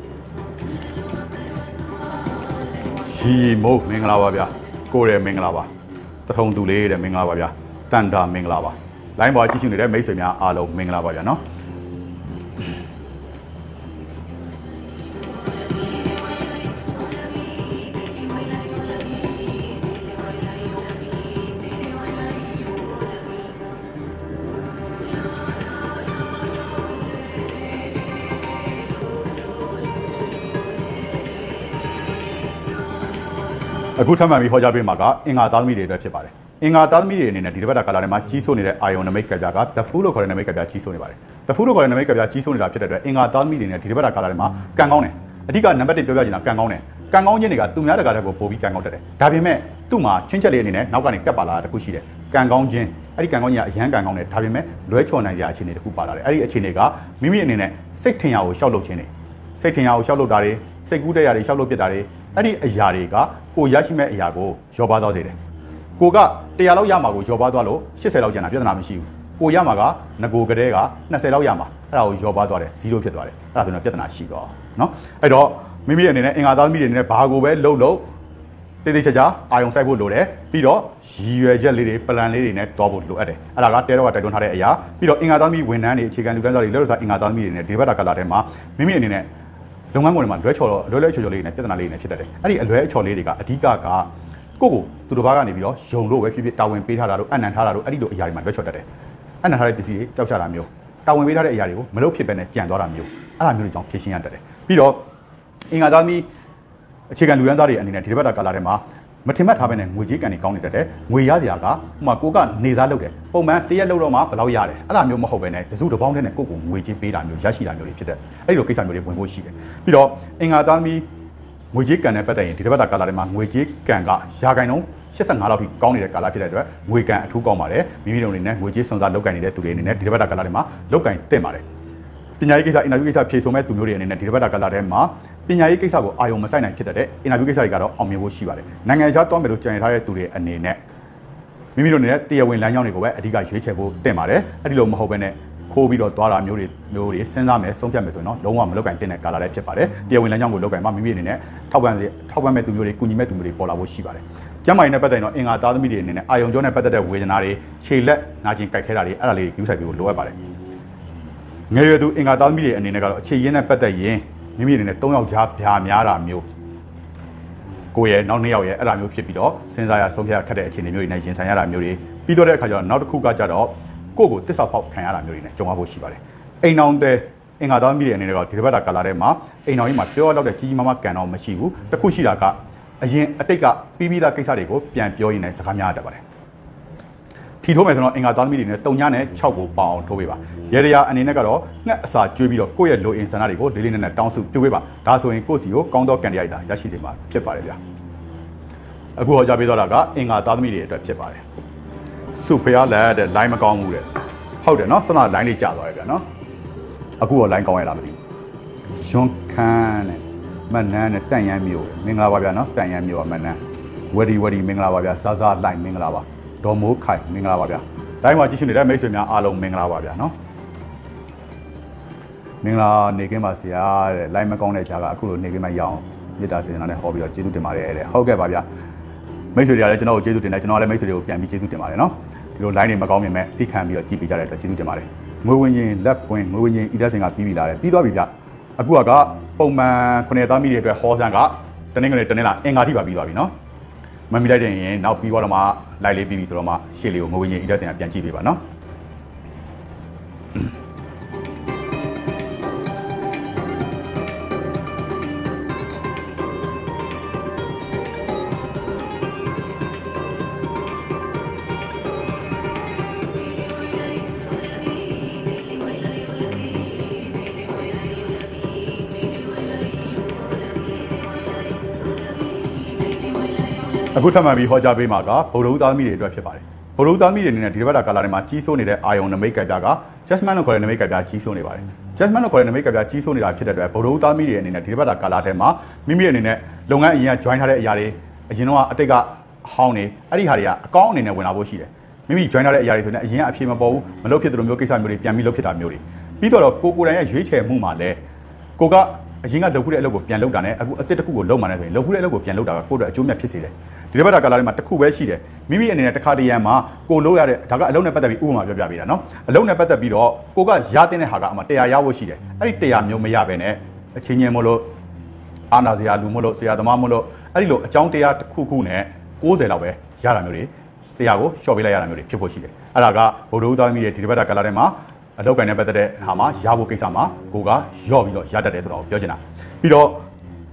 ရှီမိုးမင်္ဂလာပါဗျာကိုရဲမင်္ဂလာပါတထုံသူလေးတဲ့မင်္ဂလာပါဗျာတန်တာမင်္ဂလာပါလိုင်းပေါ်ကြည့်ရှုနေတဲ့မိတ်ဆွေများအားလုံးမင်္ဂလာပါဗျာနော်အခုထပ်မံပြီးဟောကြားပေးမှာကအင်္ဂါသားသမီးတွေအတွက်ဖြစ်ပါတယ်အင်္ဂါသားသမီးတွေအနေနဲ့ဒီတစ်ပတ်တာကာလထဲမှာကြီးစိုးနေတဲ့အာယုံနမိတ်ကပြက the fool လို့ခေါ်တဲ့နမိတ်ကပြကြီးစိုးနေပါတယ် the fool လို့ခေါ်တဲ့နမိတ်ကပြကြီးစိုးနေတာဖြစ်တဲ့အတွက်အင်္ဂါသားသမီးတွေနဲ့ဒီတစ်ပတ်တာကာလထဲမှာကံကောင်းတယ်အဓိကနံပါတ်1ပြောပြချင်တာကံကောင်းတယ်ကံကောင်းခြင်းတွေကသူများတကာတဲ့ကိုပို့ပြီးကံကောင်းတတ်တယ်ဒါပေမဲ့သူ့မှာချင်းချက်လေးအနေနဲ့နောက်ကနေကပ်ပါလာတာတခုရှိတယ်ကံကောင်းခြင်းအဲ့ဒီကံကောင်းခြင်းကအရန်ကံကောင်းတယ်ဒါပေမဲ့လွဲချော်နိုင်စရာအခြေအနေတခုပါလာတယ်အဲ့ဒီအခြေအနေကမိမိအနေနဲ့စိတ်ထင်ရကိုရှောက်လုပ်ခြင်းတွေစိတ်ထင်ရကိုရှောက်လုပ်တာတွေစိတ်ကူးတဲ့ရာတွေရှောက်လုပ်ပြတာတွေအဲ့ဒီအရာတွေကကိုရရှိမဲ့အရာကိုရောပါသွားစေတယ်ကိုက100လောက်ရမှာကိုရောပါသွားလို့80လောက်ကျန်တာပြဿနာမရှိဘူးကိုရမှာကငကိုကလေးက20လောက်ရမှာအဲ့ဒါကိုရောပါသွားတယ်0ဖြစ်သွားတယ်အဲ့ဒါဆိုတော့ပြဿနာရှိတော့เนาะအဲ့တော့မိမိအနေနဲ့အင်္ဂါသားမိတွေအနေနဲ့ဘာကိုပဲလှုပ်လို့တေးသေးချာချာအာယုံဆိုင်ဖို့လိုတယ်ပြီးတော့ရည်ရွယ်ချက်လေးတွေပလန်လေးတွေနဲ့တွားဖို့လိုအပ်တယ်အဲ့ဒါကတဲတော့ကတိုက်တွန်းထားတဲ့အရာပြီးတော့အင်္ဂါသားမိဝန်ထမ်းတွေအခြေခံလူတန်းစားတွေလက်ရစားအင်္ဂါသားမိတွေနဲ့ဒီဘက်တာကလာထဲမှာမိမိအနေနဲ့လုပ်ငန်းခွင်တွေမှာလွဲချော်လေးတွေနဲ့ပြဿနာလေးတွေနဲ့ဖြစ်တတ်တယ်အဲ့ဒီအလွဲအချော်လေးတွေကအဓိကကကိုသူတစ်ပါးကနေပြီးတော့ယုံလို့ပဲဖြစ်ဖြစ်တာဝန်ပေးထားတာတို့အနံထားတာတို့အဲ့ဒီလိုအရာတွေမှာလွဲချော်တတ်တယ်အနံထားတဲ့ပစ္စည်းတွေကြောက်ချတာမျိုးတာဝန်ပေးထားတဲ့အရာတွေကိုမလုပ်ဖြစ်ပဲနဲ့ကြံသွားတာမျိုးအဲ့ဒါမျိုးတွေကြောင့်ဖြစ်ရှင်းရတတ်တယ်ပြီးတော့အင်္ဂါသားမိအခြေခံလူရန်သားတွေအနေနဲ့ဒီတစ်ပတ်တာကာလထဲမှာမထင်မှတ်ထားပဲနဲ့ငွေကြေးကန်တွေကောင်းနေတတ်တယ်ငွေရစရာကဥမာကိုကနေစားလုပ်တယ်ပုံမှန်တရက်လုပ်တော့မှဘယ်လောက်ရတယ်အဲ့ဒါမျိုးမဟုတ်ပဲနဲ့တစုတစ်ပေါင်းတည်းနဲ့ကိုငွေကြေးပေးတာမျိုးရရှိတာမျိုးတွေဖြစ်တယ်အဲ့ဒီလိုကိစ္စမျိုးတွေဝင်ဖို့ရှိတယ်ပြီးတော့အင်္ဂါသားမီငွေကြေးကန်နဲ့ပတ်သက်ရင်ဒီတစ်ပတ်တာကာလထဲမှာငွေကြေးကန်ကရာခိုင်နှုန်း85လောက်ထိကောင်းနေတဲ့ကာလဖြစ်တဲ့အတွက်ငွေကန်အထူးကောင်းပါတယ်မိမိတို့အနေနဲ့ငွေကြေးစွန်စားလုပ်ကန်နေတဲ့သူတွေအနေနဲ့ဒီတစ်ပတ်တာကာလထဲမှာလုပ်ကန်တင်ပါတယ်ပညာရေးကိစ္စအင်တာဗျူးကိစ္စဖြေဆိုမဲ့သူမျိုးတွေအနေနဲ့ဒီတစ်ပတ်တာကာလထဲမှာပညာရေးကိစ္စကိုအာရုံမစိုက်နိုင်ဖြစ်တဲ့အင်တာဗျူးကိစ္စတွေကတော့အောင်မြင်ဖို့ရှိပါတယ်နိုင်ငံခြားသွားမယ်လို့ကြံရထားတဲ့သူတွေအနေနဲ့မိမိတို့နေတဲ့တရားဝင်လမ်းကြောင်းတွေကိုပဲအဓိကရွေးချယ်ဖို့တင်ပါတယ်အဲ့ဒီလိုမဟုတ်ဘဲနဲ့ခိုးပြီးတော့သွားတာမျိုးတွေစဉ်းစားမယ်ဆုံးဖြတ်မယ်ဆိုရင်တော့လုံးဝမလုပ်ကင်တင်တဲ့ကာလလည်းဖြစ်ပါတယ်တရားဝင်လမ်းကြောင်းကိုလုပ်ကင်မှမိမိအနေနဲ့ထောက်ပံ့မဲ့သူမျိုးတွေကုညီမဲ့သူမျိုးတွေပေါ်လာဖို့ရှိပါတယ်ကျမ်းမာရေးနဲ့ပတ်သက်ရင်တော့အင်္ဂါသားသမီးတွေအနေနဲ့အာယုံကြောနဲ့ပတ်သက်တဲ့ဝေဒနာတွေခြေလက်နာကျင်ကြိုက်ခဲတာတွေအဲ့ဒါလေးကိုယူဆိုင်ပြီးလိုအပ်ပါတယ်ငယ်ရွယ်သူအင်္ဂါသားသမီးတွေအနေနဲ့ကတော့အခြေရင်းနဲ့ပတ်သက်ရင်မိမိအနေနဲ့3ယောက်ကြားဗျာများတာမျိုးကိုရဲ့နောက်2ယောက်ရဲ့အဲ့ဒါမျိုးဖြစ်ပြီးတော့စဉ်းစားရဆုံးဖြတ်ခတ်တဲ့အခြေအနေမျိုးတွေနဲ့ရင်ဆိုင်ရတာမျိုးတွေပြီးတော့တဲ့အခါကျတော့နောက်တစ်ခုကကြတော့ကိုယ့်ကိုတစ္ဆာပေါက်ခံရတာမျိုးတွေနဲ့ကြုံရဖို့ရှိပါတယ်အိမ်အောင်တဲ့အင်္ဂါသားသမီးတွေအနေနဲ့ကဒီတစ်ပတ်တာကာလာထဲမှာအိမ်အောင်ကြီးမှာပြောရတော့တဲ့ကြီးကြီးမားမားကန်တော့မရှိဘူးတစ်ခုရှိတာကအရင်အတိတ်ကပြီးသားကိစ္စတွေကိုပြန်ပြောရင်းနဲ့စကားများတတ်ပါတယ်ထီထိုးမယ်ဆိုတော့အင်္ဂါသားသမီးတွေနဲ့3ညနဲ့6ကိုပေါအောင်ထိုးပေးပါရေရရာအနေနဲ့ကတော့ငှက်အစာကျွေးပြီးတော့ကိုယ့်ရဲ့လိုအင်ဆန္ဒတွေကိုလေးလေးနက်နက်တောင်းစုပြုပေးပါဒါဆိုရင်ကိုယ့်စီကိုကောင်းသောကံတရားရရှိစေမှာဖြစ်ပါတယ်ဗျာအခုဟောကြားပေးတော့တာကအင်္ဂါသားသမီးတွေအတွက်ဖြစ်ပါတယ်စုဖျားလက်တဲ့ line မကောင်းဘူးတဲ့ဟုတ်တယ်နော်စန line လေးကျသွားတယ်ဗျာနော်အခုတော့ line ကောင်းရလားမသိဘူးရွှန်ခန်းနဲ့မနန်းနဲ့တန့်ရမ်းမျိုးမင်္ဂလာပါဗျာနော်တန့်ရမ်းမျိုးကမနန်းဝရီမင်္ဂလာပါဗျာစားစား line မင်္ဂလာပါဒေါ်မိုးခိုင်မင်္ဂလာပါဗျာတိုင်းမှာကြည့်ရှုနေတဲ့မိတ်ဆွေများအားလုံးမင်္ဂလာပါဗျာနော်မင်္ဂလာနေကင်းပါဆရာတဲ့ line မကောင်းတဲ့ကြားကအခုလိုနေကင်းမရအောင်မေတ္တာစေတနာနဲ့ဟောပြီးတော့ကျေးဇူးတင်ပါတယ်တဲ့ဟုတ်ကဲ့ပါဗျာမိတ်ဆွေတွေကလည်းကျွန်တော်ကိုကျေးဇူးတင်တယ်ကျွန်တော်လည်းမိတ်ဆွေတွေကိုပြန်ပြီးကျေးဇူးတင်ပါတယ်နော်ဒီလို line တွေမကောင်းမြင်မဲ့တိခံပြီးတော့ကြည့်ပေးကြတဲ့အတွက်ကျေးဇူးတင်ပါတယ်ငွေဝင်ရင်လက်ပွင့်ငွေဝင်ရင်ဤတက်စင်ကပြီးပြီလားတဲ့ပြီးသွားပြီဗျအခုကပုံမှန်9သားမိတွေအတွက်ဟောစံကတနင်္ဂနွေတနင်္လာအင်္ဂါထိပါပြီးသွားပြီနော်မမီလိုက်တဲ့ရင်နောက်ပြီးတော့မှလိုက်လေးပြီးပြီဆိုတော့မှရှေ့လေးကိုငွေဝင်ရင်ဤတက်စင်ကပြန်ကြည့်ပေးပါနော်အခုထပ်မံပြီးဟောကြားပေးမှာကဗုဒ္ဓဦးသားသမီးတွေအတွက်ဖြစ်ပါတယ်ဗုဒ္ဓဦးသားသမီးတွေအနေနဲ့ဒီတစ်ပတ်တာကာလထဲမှာကြီးစိုးနေတဲ့အာယုံနမိတ်ကပ်ပြက judgment လို့ခေါ်တဲ့နမိတ်ကပ်ပြကြီးစိုးနေပါတယ် judgment လို့ခေါ်တဲ့နမိတ်ကပ်ပြကြီးစိုးနေတာဖြစ်တဲ့အတွက်ဗုဒ္ဓဦးသားသမီးတွေအနေနဲ့ဒီတစ်ပတ်တာကာလထဲမှာမိမိအနေနဲ့လုပ်ငန်းအရင်က join ထားတဲ့အရာတွေအရင်တော့အတိတ်ကဟောင်းနေအဲ့ဒီဟာတွေကအကောင်းအနေနဲ့ဝင်လာဖို့ရှိတယ်မိမိ join ထားတဲ့အရာတွေဆိုရင်အရင်ကအဖြေမပေါ်ဘူးမလုပ်ဖြစ်တဲ့လိုမျိုးကိစ္စမျိုးတွေပြန်ပြီးလုပ်ဖြစ်တာမျိုးတွေပြီးတော့ကိုယ်တိုင်ရဲ့ရွေးချယ်မှုမှာလည်းကိုကအရင်ကလုပ်ခုတဲ့အလုပ်ကိုပြန်လုပ်တာနဲ့အခုအသစ်တစ်ခုကိုလုပ်မှလည်းဆိုရင်လုပ်ခုတဲ့အလုပ်ကိုပြန်လုပ်တာကကိုယ့်အတွက်အကျိုးမြတ်ဖြစ်စေတယ်ဒီတစ်ပတ်တာကာလထဲမှာတစ်ခုပဲရှိတယ်မိမိအနေနဲ့တစ်ခါတရံမှာကိုလုပ်ရတဲ့ဒါကအလုပ်နဲ့ပတ်သက်ပြီးဥပမာပြောပြပေးတာနော်အလုပ်နဲ့ပတ်သက်ပြီးတော့ကိုကရတဲ့ဟာကအမှ100ရဖို့ရှိတယ်အဲ့ဒီ100မျိုးမရဘဲနဲ့အချင်းချင်းမို့လို့အာနာစရာလူမို့လို့ဆရာသမားမို့လို့အဲ့ဒီလိုအကြောင်းတရားတစ်ခုခုနဲ့90လောက်ပဲရတာမျိုးတွေ100ကိုရှော့ပေးလိုက်ရတာမျိုးတွေဖြစ်ဖို့ရှိတယ်အဲ့ဒါကဗုဒ္ဓဦးသားသမီးရဲ့ဒီတစ်ပတ်တာကာလထဲမှာအလောက်ကန်နဲ့ပတ်သက်တဲ့ဟာမှာရဖို့ကိစ္စမှာကိုကရော့ပြီးတော့ရတတ်တယ်ဆိုတော့ပြောချင်တာပြီးတော့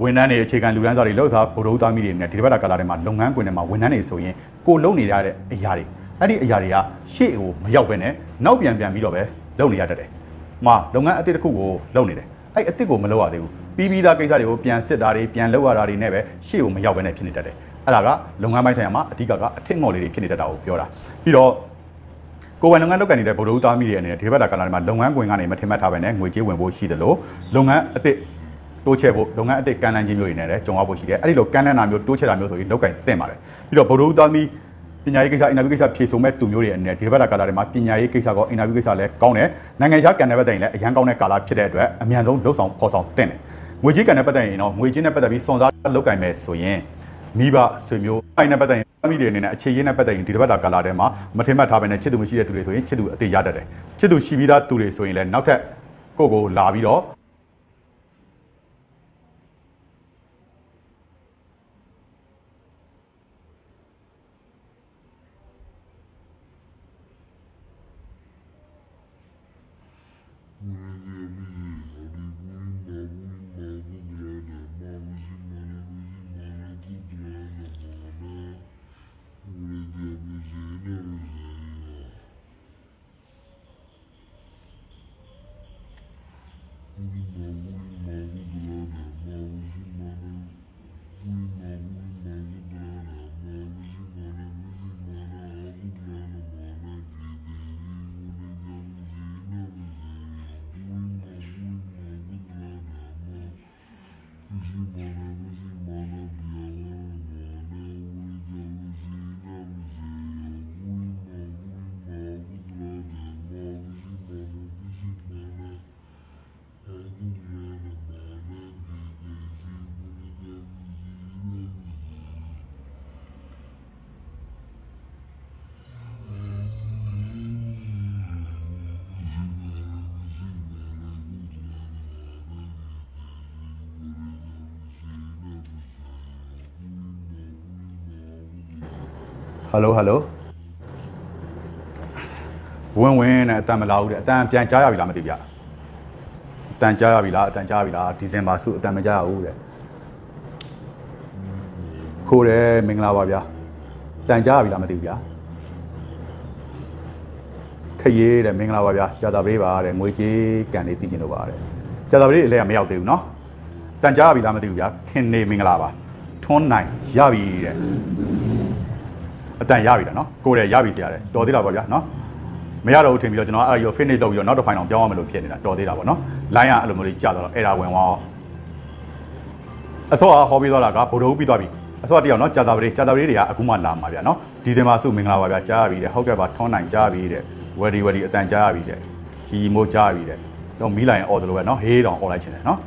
ဝန်ထမ်းတွေအခြေခံလူရန်စားတွေလောက်စားဗိုလ်သားမိတွေနဲ့ဒီတစ်ပတ်တာကာလထဲမှာလုပ်ငန်းခွင်ထဲမှာဝန်ထမ်းတွေဆိုရင်ကိုလုံနေရတဲ့အရာတွေအဲ့ဒီအရာတွေကရှေ့ကိုမရောက်ဘဲနဲ့နောက်ပြန်ပြီးတော့ပဲလုပ်နေရတတ်တယ်။မှာလုပ်ငန်းအသစ်တစ်ခုကိုလုပ်နေတယ်။အဲ့အသစ်ကိုမလုပ်ရသေးဘူး။ပြီးသားကိစ္စတွေကိုပြန်စစ်တာတွေပြန်လုပ်ရတာတွေနဲ့ပဲရှေ့ကိုမရောက်ဘဲနဲ့ဖြစ်နေတတ်တယ်။အဲ့ဒါကလုပ်ငန်းပိုင်းဆိုင်ရာမှာအဓိကအထက်ငေါ်လေးတွေဖြစ်နေတတ်တာကိုပြောတာ။ပြီးတော့ကိုယ်ပိုင်လုပ်ငန်းလုပ်ကိုင်နေတဲ့ဗိုလ်သားမိတွေအနေနဲ့ဒီဘက်တာကာလထဲမှာလုပ်ငန်းခွင်ကနေမထင်မှတ်ထားဘဲနဲ့ငွေကြေးဝင်ဖို့ရှိတယ်လို့လုပ်ငန်းအသစ်တိုးချဲ့ဖို့လုပ်ငန်းအသစ်ကမ်းလှမ်းခြင်းမျိုးတွေနဲ့လည်းကြုံရဖို့ရှိတယ်အဲ့ဒီလိုကမ်းလှမ်းတာမျိုးတိုးချဲ့တာမျိုးဆိုရင်လောက်ကင်သင့်ပါတယ်ပြီးတော့ဗိုလ်သားမိပညာရေးကိစ္စအင်တာဗျူးကိစ္စဖြေဆိုမဲ့သူမျိုးတွေအနေနဲ့ဒီဘက်တာကာလထဲမှာပညာရေးကိစ္စကောအင်တာဗျူးကိစ္စလည်းကောင်းတယ်နိုင်ငံခြားကန်တဲ့ဘက်တိုင်လည်းအရန်ကောင်းတဲ့ကာလဖြစ်တဲ့အတွက်အမြန်ဆုံးလှုပ်ဆောင်ဖော်ဆောင်သင့်တယ်ငွေကြေးကန်တဲ့ဘက်တိုင်ရင်တော့ငွေကြေးနဲ့ပတ်သက်ပြီးစွန်စားလောက်ကင်မဲ့ဆိုရင်မိဘဆွေမျိုးအိုင်နဲ့ပတ်သက်ရင်မိတွေအနေနဲ့အခြေရေးနဲ့ပတ်သက်ရင်ဒီတစ်ပတ်တာကာလထဲမှာမထင်မှတ်ထားဘဲနဲ့ချစ်သူမရှိတဲ့သူတွေဆိုရင်ချစ်သူအသေးရတတ်တယ်ချစ်သူရှိပြီးသားသူတွေဆိုရင်လည်းနောက်ထပ်ကိုလာပြီးတော့ဟယ်လိုဝင်နဲ့အတန်မလာဘူးတဲ့အတန်ပြန်ကြားရပြီလားမသိဗျအတန်ကြားရပြီလားဒီဇင်ဘာစုအတန်မကြားရဘူးတဲ့ခိုးတယ်မင်္ဂလာပါဗျာတန်ကြားရပြီလားမသိဘူးဗျာခရေးတဲ့မင်္ဂလာပါဗျာကြာတာပလေးပါတဲ့ငွေကြေးကန်လေးတည်ကျင်လို့ပါတဲ့ကြာတာပလေးအလဲကမရောက်သေးဘူးနော်တန်ကြားရပြီလားမသိဘူးဗျာခင်နေမင်္ဂလာပါထွန်းနိုင်ရပြီတဲ့အတန်ရပြီလားနော်ကိုယ်တယ်ရပြီကြရတယ်တော်သေးတာပေါ့ဗျာနော်မရတော့ဘူးထင်ပြီးတော့ကျွန်တော်အဲ့ဒီ finish လုပ်ပြီးတော့နောက်တစ်ဖိုင်အောင်ပြောင်းရမလို့ဖြစ်နေတာတော်သေးတာပေါ့နော် line ကအဲ့လိုမျိုးလေးကြာတော့အဲ့ဒါဝင်သွားအစောကဟောပြီးသွားတာကဗိုလ်တော်ပြီးသွားပြီအစောတယောက်နော်ကြာတာပလေးတွေကအခုမှလာမှာဗျာနော်ဒီဇင်ဘာစုမင်္ဂလာပါဗျာကြားရပြီတဲ့ဟုတ်ကဲ့ပါထွန်းနိုင်ကြားပြီတဲ့ဝယ်ဒီအတန်ကြားရပြီတဲ့ရီမိုးကြားရပြီတဲ့ကျွန်တော်မီးလိုက်ရင်អော်တယ်လို့ပဲနော်ဟေးတောင်អော်လိုက်ချင်တယ်နော်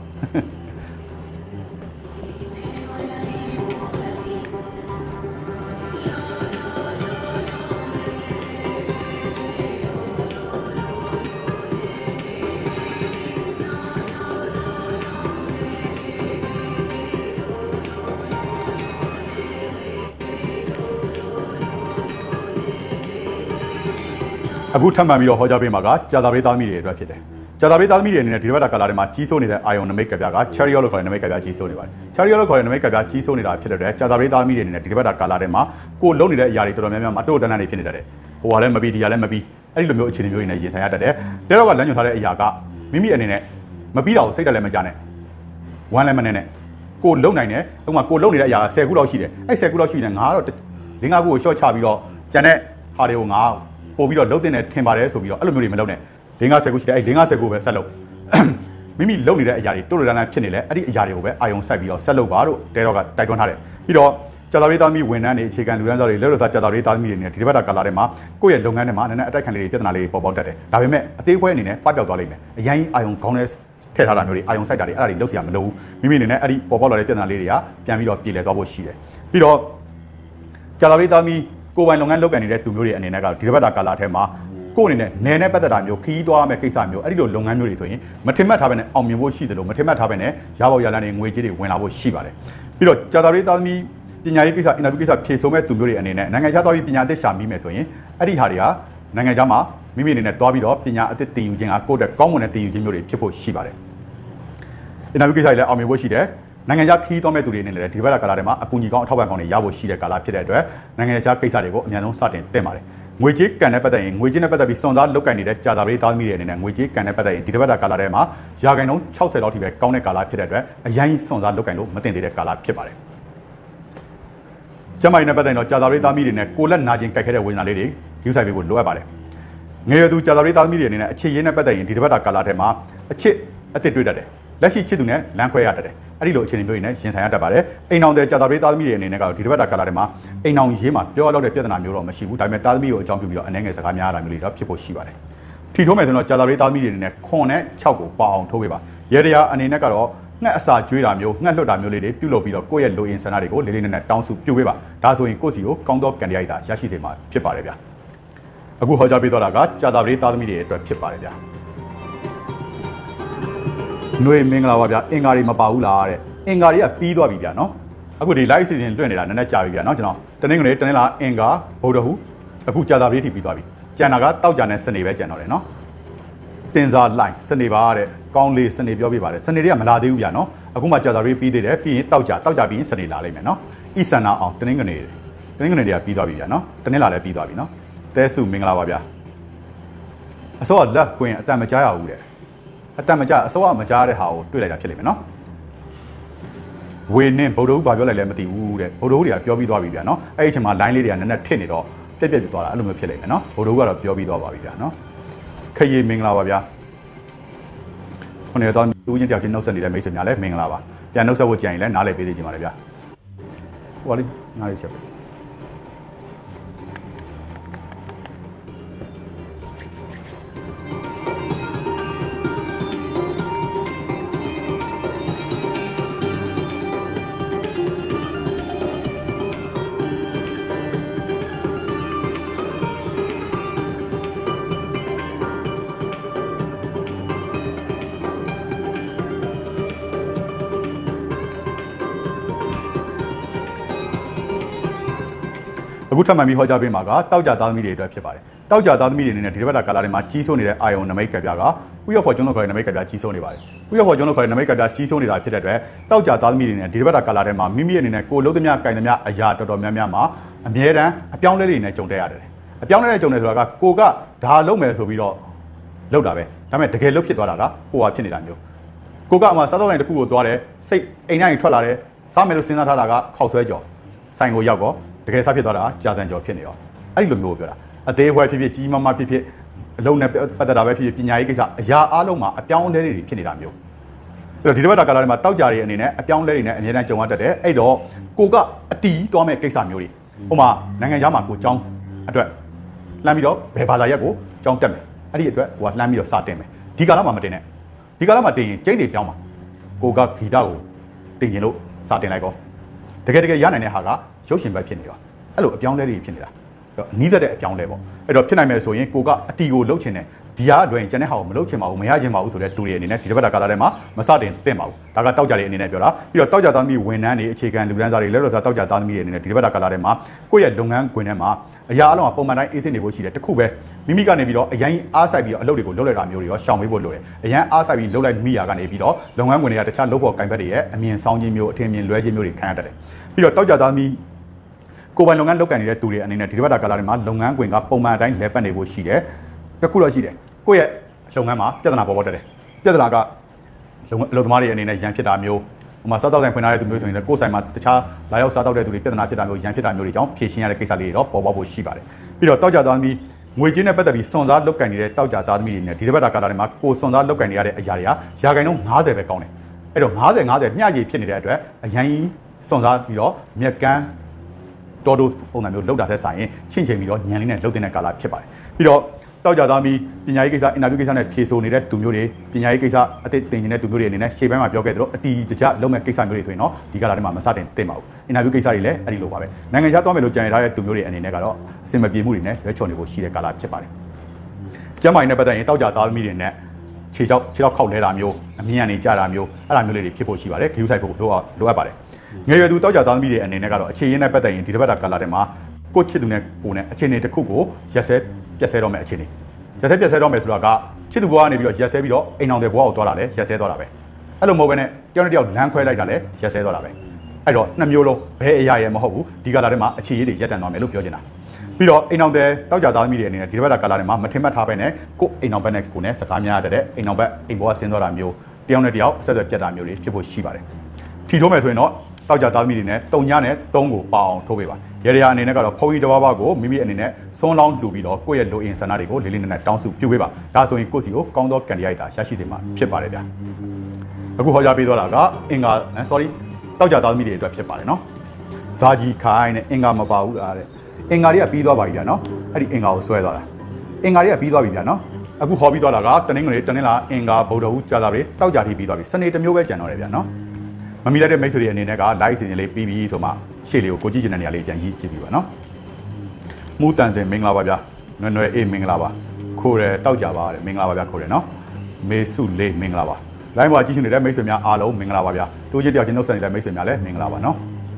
အခုထပ်မံပြီးတော့ဟောကြားပေးမှာကကြာတာပေးသားမိတွေအတွက်ဖြစ်တယ်။ကြာတာပေးသားမိတွေအနေနဲ့ဒီဘက်တာကာလာတွေမှာကြီးစိုးနေတဲ့အာယုံနမိတ်ကပြက Cherry လို့ခေါ်တဲ့နမိတ်ကပြကြီးစိုးနေပါတယ်။ Cherry လို့ခေါ်တဲ့နမိတ်ကပြကြီးစိုးနေတာဖြစ်တဲ့အတွက်ကြာတာပေးသားမိတွေအနေနဲ့ဒီဘက်တာကာလာတွေမှာကိုလုံနေတဲ့အရာတွေတော်တော်များများမှာတိုးတန်းတန်းနေဖြစ်နေတတ်တယ်။ဟိုကလည်းမပြီးဒီကလည်းမပြီးအဲ့ဒီလိုမျိုးအခြေအနေမျိုးတွေနဲ့ရင်ဆိုင်ရတတ်တယ်။တဲတော့ကလမ်းညွှန်ထားတဲ့အရာကမိမိအနေနဲ့မပြီးတော့စိတ်တက်လည်းမကြနဲ့။ဝမ်းလည်းမနဲ့နဲ့ကိုလုံနိုင်တယ်။ဥပမာကိုလုံနေတဲ့အရာက10ခုလောက်ရှိတယ်။အဲ့10ခုလောက်ရှိတယ်ငါကတော့5ခုကို short ချပြီးတော့ကျန်တဲ့ဟာတွေကိုငါပို့ပြီးတော့လှုပ်တင်တယ်ထင်ပါတယ်ဆိုပြီးတော့အဲ့လိုမျိုးတွေမလုပ်နဲ့50ခုရှိတယ်အဲ့50ခုပဲဆက်လုပ်မိမိလုပ်နေတဲ့အရာတွေတိုးတိုးတန်းတန်းဖြစ်နေလဲအဲ့ဒီအရာတွေကိုပဲအာယုံစိုက်ပြီးတော့ဆက်လုပ်ပါလို့တဲတော့ကတိုက်တွန်းထားတယ်ပြီးတော့ကြာတာရေးသားမိဝန်ထမ်းတွေအခြေခံလူရန်စားတွေလက်တော်သားကြာတာရေးသားမိတွေနေဒီဘက်တာကာလာထဲမှာကိုယ့်ရဲ့လုပ်ငန်းထဲမှာအနေနဲ့အတိုက်ခံလေးပြဿနာလေးပေါ်ပေါက်တတ်တယ်ဒါပေမဲ့အသေးဖွဲအနေနဲ့ပပျောက်သွားလိမ့်မယ်အရင်အာယုံခေါင်းနဲ့ထည့်ထားတာမျိုးတွေအာယုံစိုက်တာတွေအဲ့ဒါတွေလုပ်เสียမလို့မိမိအနေနဲ့အဲ့ဒီပေါ်ပေါက်လာတဲ့ပြဿနာလေးတွေကပြန်ပြီးတော့ပြည်လည်သွားဖို့ရှိတယ်ပြီးတော့ကြာတာရေးသားမိကိုယ်ပိုင်လုပ်ငန်းလုပ်ကိုင်နေတဲ့သူမျိုးတွေအနေနဲ့ကဒီဘက်တာကာလာထဲမှာကိုယ်အနေနဲ့နယ်နဲ့ပတ်သက်တာမျိုးခီးသွားရမယ့်ကိစ္စမျိုးအဲ့ဒီလိုလုပ်ငန်းမျိုးတွေဆိုရင်မထင်မှတ်ထားဘဲနဲ့အောင်မြင်ဖို့ရှိတယ်လို့မထင်မှတ်ထားဘဲနဲ့ရပေါက်ရလန်းတွေငွေကြေးတွေဝင်လာဖို့ရှိပါတယ်ပြီးတော့ကြာတာရေးသားမိပညာရေးကိစ္စအင်တာဗျူးကိစ္စဖြေဆိုမဲ့သူမျိုးတွေအနေနဲ့နိုင်ငံခြားသွားပြီးပညာအသစ်ရှာမိမယ်ဆိုရင်အဲ့ဒီဟာတွေကနိုင်ငံခြားမှာမိမိအနေနဲ့သွားပြီးတော့ပညာအသစ်သင်ယူခြင်းကကိုယ့်အတွက်ကောင်းမွန်တဲ့သင်ယူခြင်းမျိုးတွေဖြစ်ဖို့ရှိပါတယ်အင်တာဗျူးကိစ္စတွေလည်းအောင်မြင်ဖို့ရှိတယ်နိုင်ငံခြားခီးသွားမဲ့သူတွေအနေနဲ့ဒီဘက်ကကာလာထဲမှာအကူအညီကောင်းအထောက်ပံ့ကောင်းတွေရဖို့ရှိတဲ့ကာလာဖြစ်တဲ့အတွက်နိုင်ငံခြားကိစ္စတွေကိုအများဆုံးစတင်တင်ပါတယ်ငွေကြေးကန်တဲ့ပတ်သက်ရင်ငွေကြေးနဲ့ပတ်သက်ပြီးစွန့်စားလုပ်ကင်နေတဲ့ကြာသာရေးသားသမီးတွေအနေနဲ့ငွေကြေးကန်တဲ့ပတ်သက်ရင်ဒီတစ်ပတ်တာကာလာထဲမှာရာခိုင်နှုန်း60လောက်ထိပဲကောင်းတဲ့ကာလာဖြစ်တဲ့အတွက်အရင်စွန့်စားလုပ်ကင်လို့မတင်သေးတဲ့ကာလာဖြစ်ပါတယ်ကျမကြီးနဲ့ပတ်သက်ရင်တော့ကြာသာရေးသားသမီးတွေနဲ့ကိုလက်နာကျင်ကြိုက်ခဲတဲ့ဝေဒနာလေးတွေယူဆိုင်ပေးဖို့လိုအပ်ပါတယ်ငယ်ရွယ်သူကြာသာရေးသားသမီးတွေအနေနဲ့အခြေရေးနဲ့ပတ်သက်ရင်ဒီတစ်ပတ်တာကာလာထဲမှာအချစ်အသစ်တွေ့တတ်တယ်လက်ရှိချစ်သူနဲ့လမ်းခွဲရတတ်တယ်အဲ့ဒီလိုအခြေအနေမျိုးတွေနဲ့ရင်ဆိုင်ရတတ်ပါတယ်အိမ်အောင်တဲ့ကြာသာရေးသားသမီးတွေအနေနဲ့ကတော့ဒီတစ်ပတ်တာကာလာထဲမှာအိမ်အောင်ရေးမှာပြောရတော့တဲ့ပြဿနာမျိုးတော့မရှိဘူးဒါပေမဲ့သားသမီးကိုအကြောင်းပြုပြီးတော့အနေငယ်စကားများတာမျိုးတွေတော့ဖြစ်ဖို့ရှိပါတယ်ထီထိုးမယ်ဆိုတော့ကြာသာရေးသားသမီးတွေအနေနဲ့ခွန်နဲ့6ကိုပေါအောင်ထိုးပေးပါရဲတရားအနေနဲ့ကတော့ငှက်အစာကျွေးတာမျိုးငှက်လွတ်တာမျိုးလေးတွေပြုလုပ်ပြီးတော့ကိုယ့်ရဲ့လိုအင်ဆန္ဒတွေကိုလေးလေးနက်နက်တောင်းစုပြုပေးပါဒါဆိုရင်ကိုယ့်စီကိုကောင်းသောကံတရားရည်သာရရှိစေမှာဖြစ်ပါတယ်ဗျာအခုဟောကြားပေးတော့တာကကြာသာရေးသားသမီးတွေအတွက်ဖြစ်ပါတယ်ဗျာຫນွေမင်္ဂလာပါဗျာအင်္ဂါတွေမပါဘူးလားတဲ့အင်္ဂါတွေကပြီးသွားပြီဗျာနော်အခုဒီ live စီစဉ်လွှင့်နေတာနည်းနည်းကြာပြီဗျာနော်ကျွန်တော်တနင်္ဂနွေတနင်္လာအင်္ဂါဗုဒ္ဓဟူအခုကြာသာရေးထိပြီးသွားပြီကျန်တာကတောက်ကြနဲ့စနေပဲကျန်တော့တယ်နော်တင်စားလိုက်စနေပါတဲ့ကောင်းလေးစနေပြောပြပါတယ်စနေတွေကမလာသေးဘူးဗျာနော်အခုမှကြာသာရေးပြီးသေးတယ်ပြီးရင်တောက်ကြပြီးရင်စနေလာလိမ့်မယ်နော်ဣဆန္နာအောင်တနင်္ဂနွေတွေကပြီးသွားပြီဗျာနော်တနင်္လာလည်းပြီးသွားပြီနော်တဲစုမင်္ဂလာပါဗျာအစောကလက်ကွင်းအတန်မကြားရဘူးတဲ့အတန်မကြားအစောကမကြားတဲ့ဟာကိုတွေ့လိုက်တာဖြစ်လိမ့်မယ်နော်ဝေနင်းဗုဒ္ဓဦးဘာပြောလိုက်လဲမသိဘူးတဲ့ဗုဒ္ဓဦးတွေကပြောပြီးသွားပြီဗျာနော်အဲ့ဒီအချိန်မှာ line လေးတွေကနည်းနည်းထစ်နေတော့ပြက်ပြသွားတာအဲ့လိုမျိုးဖြစ်လိမ့်မယ်နော်ဗုဒ္ဓဦးကတော့ပြောပြီးသွားပါပြီဗျာနော်ခရီးမင်္ဂလာပါဗျာခုနေတော့လူချင်းတယောက်ချင်းနှုတ်ဆက်နေတဲ့မိတ်ဆွေများလည်းမင်္ဂလာပါပြန်နှုတ်ဆက်ဖို့ကြံရင်လည်းနားလည်ပေးသေးချင်ပါတယ်ဗျာဟိုပါလေနားလေးချက်ပဲအခုထပ်မံပြီးဟောကြားပေးမှာကတောက်ကြသားသမီးတွေအတွက်ဖြစ်ပါတယ်တောက်ကြသားသမီးတွေအနေနဲ့ဒီတစ်ပတ်တာကာလာထဲမှာကြီးစိုးနေတဲ့အာယုံနမိတ်ကပြကဥယျာဉ်ဖော်ကျွန်းတို့ခေါ်တဲ့နမိတ်ကပြကြီးစိုးနေပါတယ်ဥယျာဉ်ဖော်ကျွန်းတို့ခေါ်တဲ့နမိတ်ကပြကြီးစိုးနေတာဖြစ်တဲ့အတွက်တောက်ကြသားသမီးတွေနဲ့ဒီတစ်ပတ်တာကာလာထဲမှာမိမိအနေနဲ့ကိုလုံးသမျှကင်သမျှအရာတော်တော်များများမှာအမြဲတမ်းအပြောင်းလဲတွေနဲ့ကြုံတက်ရတယ်အပြောင်းလဲနဲ့ကြုံတယ်ဆိုတာကကိုကဒါလုံးမယ်ဆိုပြီးတော့လောက်တာပဲဒါပေမဲ့တကယ်လို့ဖြစ်သွားတာကဟိုဟာဖြစ်နေတာမျိုးကိုကအမှစားတော့တိုင်းတစ်ခုကိုသွားတယ်စိတ်အိမ်တိုင်းထွက်လာတယ်စားမယ်လို့စဉ်းစားထားတာကခောက်ဆွဲကြော်ဆိုင်ကိုရောက်တော့တကယ်စားဖြစ်သွားတာကြာတန်ကြော်ဖြစ်နေရောအဲ့ဒီလိုမျိုးကိုပြောတာအသေးဘွယ်ဖြစ်ဖြစ်ကြီးမမဖြစ်ဖြစ်အလုံးနဲ့ပတ်သက်တာပဲဖြစ်ဖြစ်ပညာရေးကိစ္စအရာအားလုံးမှာအပြောင်းအလဲတွေဖြစ်နေတာမျိုးအဲ့တော့ဒီတစ်ပတ်တာကာလတွေမှာတောက်ကြတွေအနေနဲ့အပြောင်းအလဲတွေနဲ့အများနဲ့ကြုံရတတ်တယ်အဲ့တော့ကိုကအတီးသွားမဲ့ကိစ္စမျိုးတွေဟိုမှာနိုင်ငံခြားမှာကိုကျောင်းအတွက်လှမ်းပြီးတော့ဘယ်ဘာသာရပ်ကိုကျောင်းတက်မယ်အဲ့ဒီအတွက်ဟိုကလှမ်းပြီးတော့စတင်မယ်ဒီကာလမှာမတင်နဲ့ဒီကာလမှာတင်ရင်ကျိန်းတွေပြောင်းမှာကိုကဂီတကိုတင်ရင်လို့စတင်လိုက်ကောတကယ်ရနိုင်တဲ့ဟာကရုပ်ရှင်ပဲဖြစ်နေရောအဲ့လိုအပြောင်းလဲတွေဖြစ်နေတာနီးစက်တဲ့အပြောင်းလဲပေါ့အဲ့တော့ဖြစ်နိုင်မယ်ဆိုရင်ကိုကအတီကိုလှုပ်ချင်တယ်ဒီဟာအတွင်းကျန်တဲ့ဟာကိုမလှုပ်ချင်ပါဘူးမရချင်ပါဘူးဆိုတဲ့တူတွေအနေနဲ့ဒီတစ်ပတ်တာကာလထဲမှာမစတင်သင့်ပါဘူးဒါကတောက်ကြတွေအနေနဲ့ပြောတာပြီးတော့တောက်ကြသားသမီးဝန်ထမ်းတွေအခြေခံလူတန်းစားတွေလက်တော်စားတောက်ကြသားသမီးတွေအနေနဲ့ဒီတစ်ပတ်တာကာလထဲမှာကိုယ့်ရဲ့လုပ်ငန်းခွင်ထဲမှာအရာအလုံးကပုံမှန်တိုင်းအေးစင်းနေဖို့ရှိတယ်တခုပဲမိမိကနေပြီးတော့အရင်အားဆိုင်ပြီးတော့အလုပ်တွေကိုလုပ်လိုက်တာမျိုးတွေရောရှောင်ပေးဖို့လိုတယ်အရင်အားဆိုင်ပြီးလုပ်လိုက်မိရာကနေပြီးတော့လုပ်ငန်းခွင်တွေကတခြားလုပ်ဖို့ကင်ဘက်တွေရဲ့အမြင်ဆောင်ခြင်းမျိုးအထင်မြင်လွဲခြင်းမျိုးတွေခံရတတ်တယ်ပြီးတော့တောက်ကြသားသမီးကိုယ်ပိုင်လုပ်ငန်းလုပ်ကိုင်နေတဲ့သူတွေအနေနဲ့ဒီတစ်ပတ်တာကာလတွေမှာလုပ်ငန်းခွင်ကပုံမှန်အတိုင်းလဲပတ်နေဖို့ရှိတယ်တခုတော့ရှိတယ်ကိုယ့်ရဲ့လုပ်ငန်းမှာပြဿနာပေါ်တက်တယ်ပြဿနာကအလုပ်သမားတွေအနေနဲ့ရန်ဖြစ်တာမျိုးဟိုမှာစားတောက်ဆိုင်ဖွင့်ထားတဲ့သူမျိုးဆိုရင်လည်းကိုယ်ဆိုင်မှာတခြားလာရောက်စားတောက်တဲ့သူတွေပြဿနာဖြစ်တာမျိုးရန်ဖြစ်တာမျိုးတွေကြောင့်ဖြေရှင်းရတဲ့ကိစ္စလေးတွေတော့ပေါ်ပေါက်ဖို့ရှိပါတယ်ပြီးတော့တောက်ကြသားသမီးငွေကြေးနဲ့ပတ်သက်ပြီးစွန့်စားလုပ်ကိုင်နေတဲ့တောက်ကြသားသမီးတွေနဲ့ဒီတစ်ပတ်တာကာလတွေမှာကိုယ်စွန့်စားလုပ်ကိုင်နေရတဲ့အရာတွေကရာခိုင်နှုန်း90ပဲကောင်းတယ်အဲ့တော့50မျှကြီးဖြစ်နေတဲ့အတွက်အရင်စွန့်စားပြီးတော့မြက်ကန်းတော်တော်ပုံစံမျိုးလောက်တာတဲ့ဆိုင်ရင်ချင့်ချိန်ပြီးတော့ညံလေးနဲ့လှုပ်တဲ့ကာလဖြစ်ပါတယ်ပြီးတော့တောက်ကြသားပြီးပညာရေးကိစ္စအင်တာဗျူးကိစ္စနဲ့ဖြေဆိုနေတဲ့သူမျိုးတွေပညာရေးကိစ္စအသစ်တင်နေတဲ့သူမျိုးတွေအနေနဲ့ရှေ့ပိုင်းမှာပြောခဲ့သလိုအတီးတကြလုံးမဲ့ကိစ္စမျိုးတွေဆိုရင်တော့ဒီကာလထဲမှာမစတင်သင့်ပါဘူးအင်တာဗျူးကိစ္စတွေလည်းအဲ့ဒီလိုပါပဲနိုင်ငံခြားသွားမယ်လို့ကြံရထားတဲ့သူမျိုးတွေအနေနဲ့ကတော့အဆင်မပြေမှုတွေနဲ့ရွေးချယ်နေဖို့ရှိတဲ့ကာလဖြစ်ပါတယ်ကျမ်းမာရေးနဲ့ပတ်သက်ရင်တောက်ကြသားသမီးတွေနဲ့ခြေချောက်ခောက်လဲတာမျိုးအမြင်ကနေကြတာမျိုးအဲ့ဒါမျိုးလေးတွေဖြစ်ဖို့ရှိပါတယ်ဂရုစိုက်ဖို့လိုအပ်ပါတယ်ငယ်ရွယ်သူတောက်ကြသားသမီးတွေအနေနဲ့ကတော့အခြေရင်းနဲ့ပတ်သက်ရင်ဒီတစ်ပတ်တာကာလထဲမှာကိုချစ်သူနဲ့ကိုနဲ့အခြေအနေတစ်ခုကိုရက်စဲပြက်စဲတော့မယ်အခြေအနေရက်စဲပြက်စဲတော့မယ်ဆိုတာကချစ်သူဘဝကနေပြီးတော့ရက်စဲပြီးတော့အိမ်အောင်တဲ့ဘဝကိုသွားတာလေရက်စဲသွားတာပဲအဲ့အဲ့လိုမဟုတ်ဘဲနဲ့တယောက်နဲ့တယောက်လမ်းခွဲလိုက်တာလည်းရက်စဲသွားတာပဲအဲ့တော့နှစ်မျိုးလုံးဘယ်အရာရဲ့မဟုတ်ဘူးဒီကာလာထဲမှာအခြေရေးတွေရက်တန်သွားမယ်လို့ပြောချင်တာပြီးတော့အိမ်အောင်တဲ့တောက်ကြသားသမီးတွေအနေနဲ့ဒီဘက်ကကာလာထဲမှာမထင်မှတ်ထားပဲနဲ့ကိုအိမ်အောင်ဘက်နဲ့ကိုနဲ့စကားများရတဲ့အိမ်အောင်ဘက်အိမ်ဘောကဆင်းသွားတာမျိုးတယောက်နဲ့တယောက်အဆက်အသွယ်ပြတ်တာမျိုးတွေဖြစ်ဖို့ရှိပါတယ်ထီထိုးမယ်ဆိုရင်တော့တောက်ကြသားသမီးတွေနဲ့တုံညနဲ့3ကိုပေါအောင်ထိုးပေးပါရေရအနေနဲ့ကတော့ဖုံကြီးတစ်ပါးပါးကိုမိမိအနေနဲ့စွန်းလောင်းလှူပြီးတော့ကိုယ့်ရဲ့လိုအင်ဆန္ဒတွေကိုလေးလေးနက်နက်တောင်းစုပြုပေးပါဒါဆိုရင်ကိုယ့်စီကိုကောင်းသောကံတရားရရှိစေမှာဖြစ်ပါတယ်ဗျာအခုဟောကြားပေးသွားတာကအင်္ဂါ sorry တောက်ကြသားသမီးတွေအတွက်ဖြစ်ပါတယ်နော်ဇာကြီးခိုင်းနဲ့အင်္ဂါမပါဘူးလားတဲ့အင်္ဂါတွေကပြီးသွားပါပြီဗျာနော်အဲ့ဒီအင်္ဂါကိုဆွဲသွားတာအင်္ဂါတွေကပြီးသွားပြီဗျာနော်အခုဟောပြီးသွားတာကတနင်္ဂနွေတနင်္လာအင်္ဂါဗုဒ္ဓဟူးကြာသပတေးတောက်ကြထိပြီးသွားပြီစနေတစ်မျိုးပဲကြံတော့တယ်ဗျာနော်မမီလိုက်တဲ့မိတ်ဆွေတွေအနေနဲ့က live စီစဉ်လေးပြီးပြီဆိုမှရှေ့လေးကိုကိုကြည့်ချင်တဲ့နေရာလေးပြန်ကြည့်ကြည့်ပြီးပါနော်မူတန်စင်မင်္ဂလာပါဗျာနွယ်နွယ်အေးမင်္ဂလာပါခိုးတယ်တောက်ကြပါတဲ့မင်္ဂလာပါဗျာခိုးတယ်နော်မေစုလေးမင်္ဂလာပါ live မှာကြည့်နေတဲ့မိတ်ဆွေများအားလုံးမင်္ဂလာပါဗျာတိုးချစ်တယောက်ချင်းနှုတ်ဆက်နေတဲ့မိတ်ဆွေများလည်းမင်္ဂလာပါနော်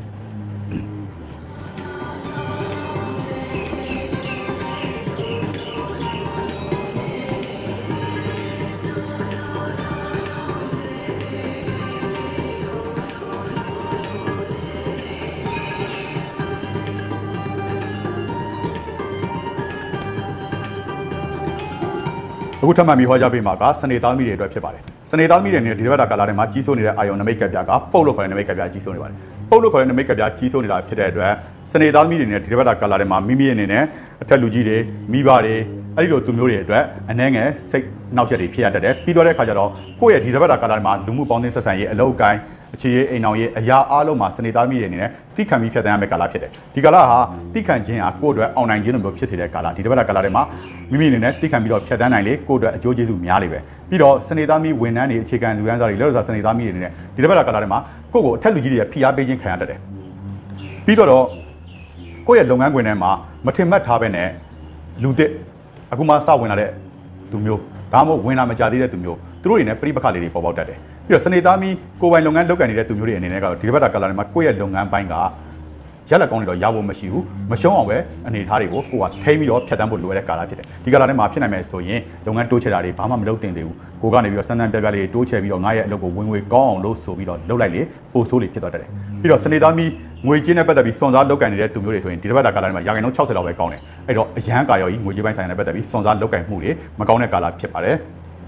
အခုထပ်မံပြီးဟောကြားပေးမှာကစနေသားသမီးတွေအတွက်ဖြစ်ပါတယ်စနေသားသမီးတွေနဲ့ဒီဘက်ကကာလာထဲမှာကြီးစိုးနေတဲ့အာယုံနမိတ်ကပ်ပြားကပုတ်လို့ခေါ်တဲ့နမိတ်ကပ်ပြားကြီးစိုးနေပါတယ်ပုတ်လို့ခေါ်တဲ့နမိတ်ကပ်ပြားကြီးစိုးနေတာဖြစ်တဲ့အတွက်စနေသားသမီးတွေနဲ့ဒီဘက်ကကာလာထဲမှာမိမိအနေနဲ့အထက်လူကြီးတွေမိဘတွေအဲ့ဒီလိုသူမျိုးတွေအတွက်အနှဲငယ်စိတ်နှောက်ယှက်တွေဖြစ်ရတတ်တယ်ပြီးတော့တဲ့အခါကျတော့ကိုယ့်ရဲ့ဒီဘက်ကကာလာထဲမှာလူမှုပေါင်းသင်းဆက်ဆံရေးအလုပ်အကိုင်းအခြေရေးအိမ်အောင်ရေးအရာအားလုံးမှာစနေသားသမီးတွေအနေနဲ့တိခံပြီးဖြတ်သန်းရမယ့်ကာလဖြစ်တယ်ဒီကာလဟာတိခံခြင်းဟာကိုယ့်အတွက်အောင်နိုင်ခြင်းလိုမျိုးဖြစ်စေတဲ့ကာလဒီတစ်ပတ်ကာလထဲမှာမိမိအနေနဲ့တိခံပြီးတော့ဖြတ်သန်းနိုင်လေကိုယ့်အတွက်အကျိုးကျေးဇူးများလေပဲပြီးတော့စနေသားသမီးဝန်ထမ်းတွေအခြေခံလူရန်စားတွေလက်ရစားစနေသားသမီးတွေအနေနဲ့ဒီတစ်ပတ်ကာလထဲမှာကိုယ့်ကိုအထက်လူကြီးတွေဖိအားပေးခြင်းခံရတတ်တယ်ပြီးတော့ကိုယ့်ရဲ့လုပ်ငန်းခွင်ထဲမှာမထင်မှတ်ထားပဲနဲ့လူသစ်အခုမှစဝင်လာတဲ့သူမျိုးဒါမှမဟုတ်ဝင်လာမကြသေးတဲ့သူမျိုးသူတို့တွေနဲ့ပြိပခလေးတွေပေါ်ပေါက်တတ်တယ်ပြီးတော့စနေသားမီကိုပိုင်လုပ်ငန်းလုပ်ကိုင်နေတဲ့သူမျိုးတွေအနေနဲ့ကတော့ဒီဘက်ကကာလာတွေမှာကိုယ့်ရဲ့လုပ်ငန်းပိုင်းကရက်လက်ကောင်းတွေတော့ရဖို့မရှိဘူးမရှုံးအောင်ပဲအနေထားတွေကိုကိုကထိန်းပြီးတော့ဖြတ်တန်းဖို့လိုရတဲ့ကာလဖြစ်တယ်ဒီကာလာထဲမှာဖြစ်နိုင်မယ်ဆိုရင်လုပ်ငန်းတိုးချဲ့တာတွေဘာမှမလုပ်တင်သေးဘူးကိုကနေပြီးတော့စမ်းစမ်းပြပြလေးတိုးချဲ့ပြီးတော့ငါရဲ့အလုပ်ကိုဝင်ငွေကောင်းအောင်လုပ်ဆိုပြီးတော့လုပ်လိုက်လေပို့ဆိုးလေးဖြစ်သွားတတ်တယ်ပြီးတော့စနေသားမီငွေကြေးနဲ့ပတ်သက်ပြီးစွန်စားလုပ်ကိုင်နေတဲ့သူမျိုးတွေဆိုရင်ဒီဘက်ကကာလာထဲမှာရာခိုင်နှုန်း60လောက်ပဲကောင်းတယ်အဲ့တော့အရန်ကာရော်ကြီးငွေကြေးပိုင်းဆိုင်ရာနဲ့ပတ်သက်ပြီးစွန်စားလုပ်ကိုင်မှုတွေမကောင်းတဲ့ကာလဖြစ်ပါတယ်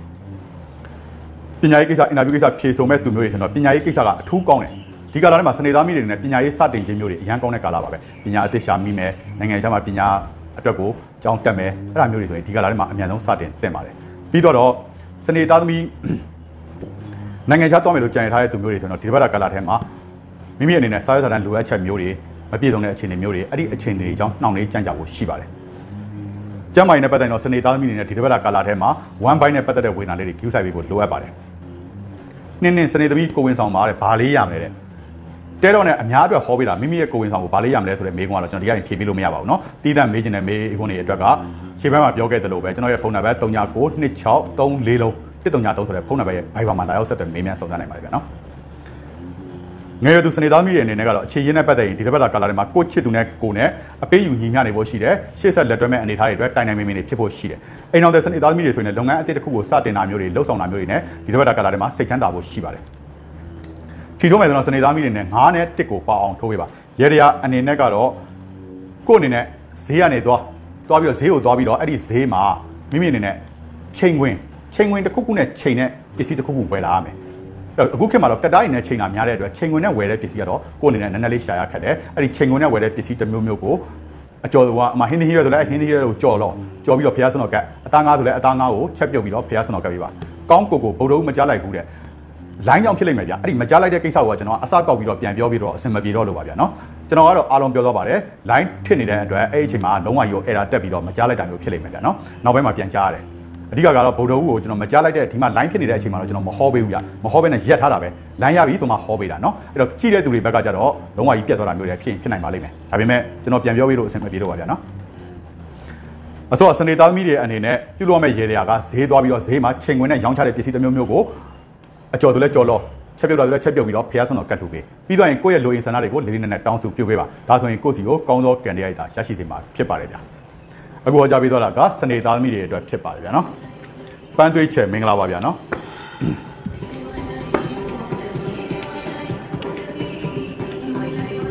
ပညာရေးကိစ္စအင်တာဗျူးကိစ္စဖြေဆိုမဲ့သူမျိုးတွေဆိုတော့ပညာရေးကိစ္စကအထူးကောင်းတယ်ဒီကာလထဲမှာစနေသားမိတွေနဲ့ပညာရေးစတင်ခြင်းမျိုးတွေအရန်ကောင်းတဲ့ကာလပါပဲပညာအသစ်ရှာမိမယ်နိုင်ငံခြားမှာပညာအတွက်ကိုကျောင်းတက်မယ်အဲ့ဒါမျိုးတွေဆိုရင်ဒီကာလထဲမှာအများဆုံးစတင်သင့်ပါတယ်ပြီးတော့စနေသားသမီးနိုင်ငံခြားသွားမယ်လို့ကြံရထားတဲ့သူမျိုးတွေဆိုတော့ဒီဘက်ကကာလထဲမှာမိမိအနေနဲ့စားရစားတန်းလိုအပ်ချက်မျိုးတွေမပြည့်စုံတဲ့အခြေအနေမျိုးတွေအဲ့ဒီအခြေအနေတွေကြောင့်နှောင့်နှေးကြန့်ကြာဖို့ရှိပါတယ်ကျမ်းမာရေးနဲ့ပတ်သက်တော့စနေသားသမီးတွေနဲ့ဒီဘက်ကကာလထဲမှာ1 byte နဲ့ပတ်သက်တဲ့ဝေဒနာလေးတွေ queue ဆိုင်ပေးဖို့လိုအပ်ပါတယ်နင်းစနေသမီးကိုဝင်ဆောင်ပါတဲ့ဘာလေးရမလဲတဲ့တဲတော့နဲ့အများအတွက်ဟောပေးတာမိမိရဲ့ကိုဝင်ဆောင်ကိုဘာလေးရမလဲဆိုတဲ့မေးခွန်းကတော့ကျွန်တော်ဒီကနေဖြေပေးလို့မရပါဘူးเนาะတီးတန့်မေးချင်တဲ့မေးခွန်းတွေအတွက်ကရှေ့ဘက်မှာပြောခဲ့သလိုပဲကျွန်တော်ရဲ့ဖုန်းနံပါတ်3992634133ဆိုတဲ့ဖုန်းနံပါတ်ရဲ့ Viber မှာလာရောက်ဆက်သွယ်မေးမြန်းစုံစမ်းနိုင်ပါတယ်ဗျာเนาะငယ်ရသူစနေသားမိရဲ့အနေနဲ့ကတော့အခြေရင်းနဲ့ပတ်သက်ရင်ဒီတစ်ပတ်ကာလထဲမှာကိုချစ်သူနဲ့ကိုနဲ့အပေးယူညီမျှနေဖို့ရှိတယ်ရှေ့ဆက်လက်တွဲမဲ့အနေအထားတွေအတွက်တိုင်တိုင်မင်းမင်းတွေဖြစ်ဖို့ရှိတယ်အိမ်တော်တဲ့စနေသားမိတွေဆိုရင်လုပ်ငန်းအသစ်တစ်ခုကိုစတင်တာမျိုးတွေလှုပ်ဆောင်တာမျိုးတွေနဲ့ဒီတစ်ပတ်ကာလထဲမှာစိတ်ချမ်းသာဖို့ရှိပါတယ်ထီထိုးမယ်ဆိုတော့စနေသားမိတွေနဲ့9နဲ့1ကိုပေါအောင်ထိုးပေးပါရေရအနေနဲ့ကတော့ကို့အနေနဲ့ဈေးကနေသွားပြီးတော့ဈေးကိုသွားပြီးတော့အဲ့ဒီဈေးမှာမိမိအနေနဲ့ချိန်ခွင်တစ်ခုနဲ့ချိန်နဲ့ပစ္စည်းတစ်ခုဝယ်လာရမယ်အခုခေတ်မှာတော့ကတားရီနဲ့ချိန်တာများတဲ့အတွက်ချိန်ခွင်နဲ့ဝယ်တဲ့ပစ္စည်းကတော့ကိုယ်အနေနဲ့နည်းနည်းလေးရှာရခက်တယ်အဲ့ဒီချိန်ခွင်နဲ့ဝယ်တဲ့ပစ္စည်းတစ်မျိုးမျိုးကိုအကျော်ကအမဟင်းသီးရဲဆိုလဲဟင်းသီးရဲကိုကြော်ပြီးတော့ဖျားစနော်ကအသားငါးဆိုလဲအသားငါးကိုချက်ပြုတ်ပြီးတော့ဖျားစနော်ကပ်ပေးပါကောင်းကိုဗုဒ္ဓဦးမကြားလိုက်ဘူးတဲ့လိုင်းကြောင့်ဖြစ်လိမ့်မယ်ဗျအဲ့ဒီမကြားလိုက်တဲ့ကိစ္စကိုကျွန်တော်အစကောက်ပြီးတော့ပြန်ပြောပြီးတော့အဆင်မပြေတော့လို့ပါဗျနော်ကျွန်တော်ကတော့အားလုံးပြောသွားပါတယ်လိုင်းထစ်နေတဲ့အတွက်အဲ့ဒီအချိန်မှာလုံးဝရော error တက်ပြီးတော့မကြားလိုက်တာမျိုးဖြစ်လိမ့်မယ်ဗျနော်နောက်ပိုင်းမှာပြန်ကြားရတယ်အဓိကကတော့ဗုဒ္ဓဦးကိုကျွန်တော်မကြားလိုက်တဲ့ဒီမှာ line ဖြစ်နေတဲ့အချိန်မှာတော့ကျွန်တော်မဟောပေးဘူးဗျမဟောပေးနဲ့ရက်ထားတာပဲ line ရပြီဆိုမှဟောပေးတာเนาะအဲ့တော့ကြည့်တဲ့သူတွေဘက်ကကြတော့လုံးဝကြီးပြတ်သွားတာမျိုးတွေဖြစ်နိုင်ပါလိမ့်မယ်ဒါပေမဲ့ကျွန်တော်ပြန်ပြောပေးလို့အဆင်မပြေတော့ပါဗျာเนาะအစောစနေသားသမီးတွေအနေနဲ့ပြုလုပ်မဲ့ရေတွေကဈေးသွားပြီးတော့ဈေးမှာချိန်ခွင်နဲ့ရောင်းချတဲ့ပစ္စည်းတစ်မျိုးမျိုးကိုအကျော်သူလဲကြော်လို့ချက်ပြုတ်တာလည်းချက်ပြုတ်ပြီးတော့ဖျားဆွန်းတော့ကတ်ထုတ်ပေးပြီးတော့ရင်ကိုယ့်ရဲ့လိုအင်ဆန္ဒတွေကိုလေးလေးနက်နက်တောင်းဆိုပြုတ်ပေးပါဒါဆိုရင်ကိုယ့်စီကိုကောင်းသောကံတရားရရှိစေမှာဖြစ်ပါတယ်ဗျာအခုဟောကြားပေးသွားတာကစနေသားသမီးတွေအတွက်ဖြစ်ပါတယ်ဗျာเนาะပန်းသွေးချေမင်္ဂလာပါဗျာနော်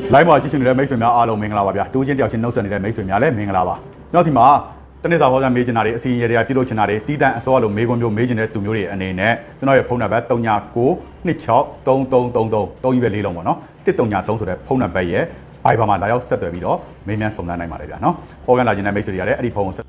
လိုင်းမှာကြည့်ရှင်နေတဲ့မိတ်ဆွေများအားလုံးမင်္ဂလာပါဗျာတူးချင်းတယောက်ချင်းနှုတ်ဆက်နေတဲ့မိတ်ဆွေများလည်းမင်္ဂလာပါနောက်ဒီမှာတနေ့စာဟောကြားမေးချင်တာတွေအစီအရင်တွေကပြုလုပ်ချင်တာတွေတီးတန့်အစောလိုမေးခွန်းမျိုးမေးချင်တဲ့သူမျိုးတွေအနေနဲ့ကျွန်တော်ရဲ့ဖုန်းနံပါတ်39926333ကြီးပဲလေးလုံးပေါ့နော်1393ဆိုတဲ့ဖုန်းနံပါတ်ရဲ့ Viber မှာလာရောက်ဆက်သွယ်ပြီးတော့မေးမြန်းစုံစမ်းနိုင်ပါတယ်ဗျာနော်ဟောကန်လာခြင်းတဲ့မိတ်ဆွေတွေကလည်းအဲ့ဒီဖုန်းကို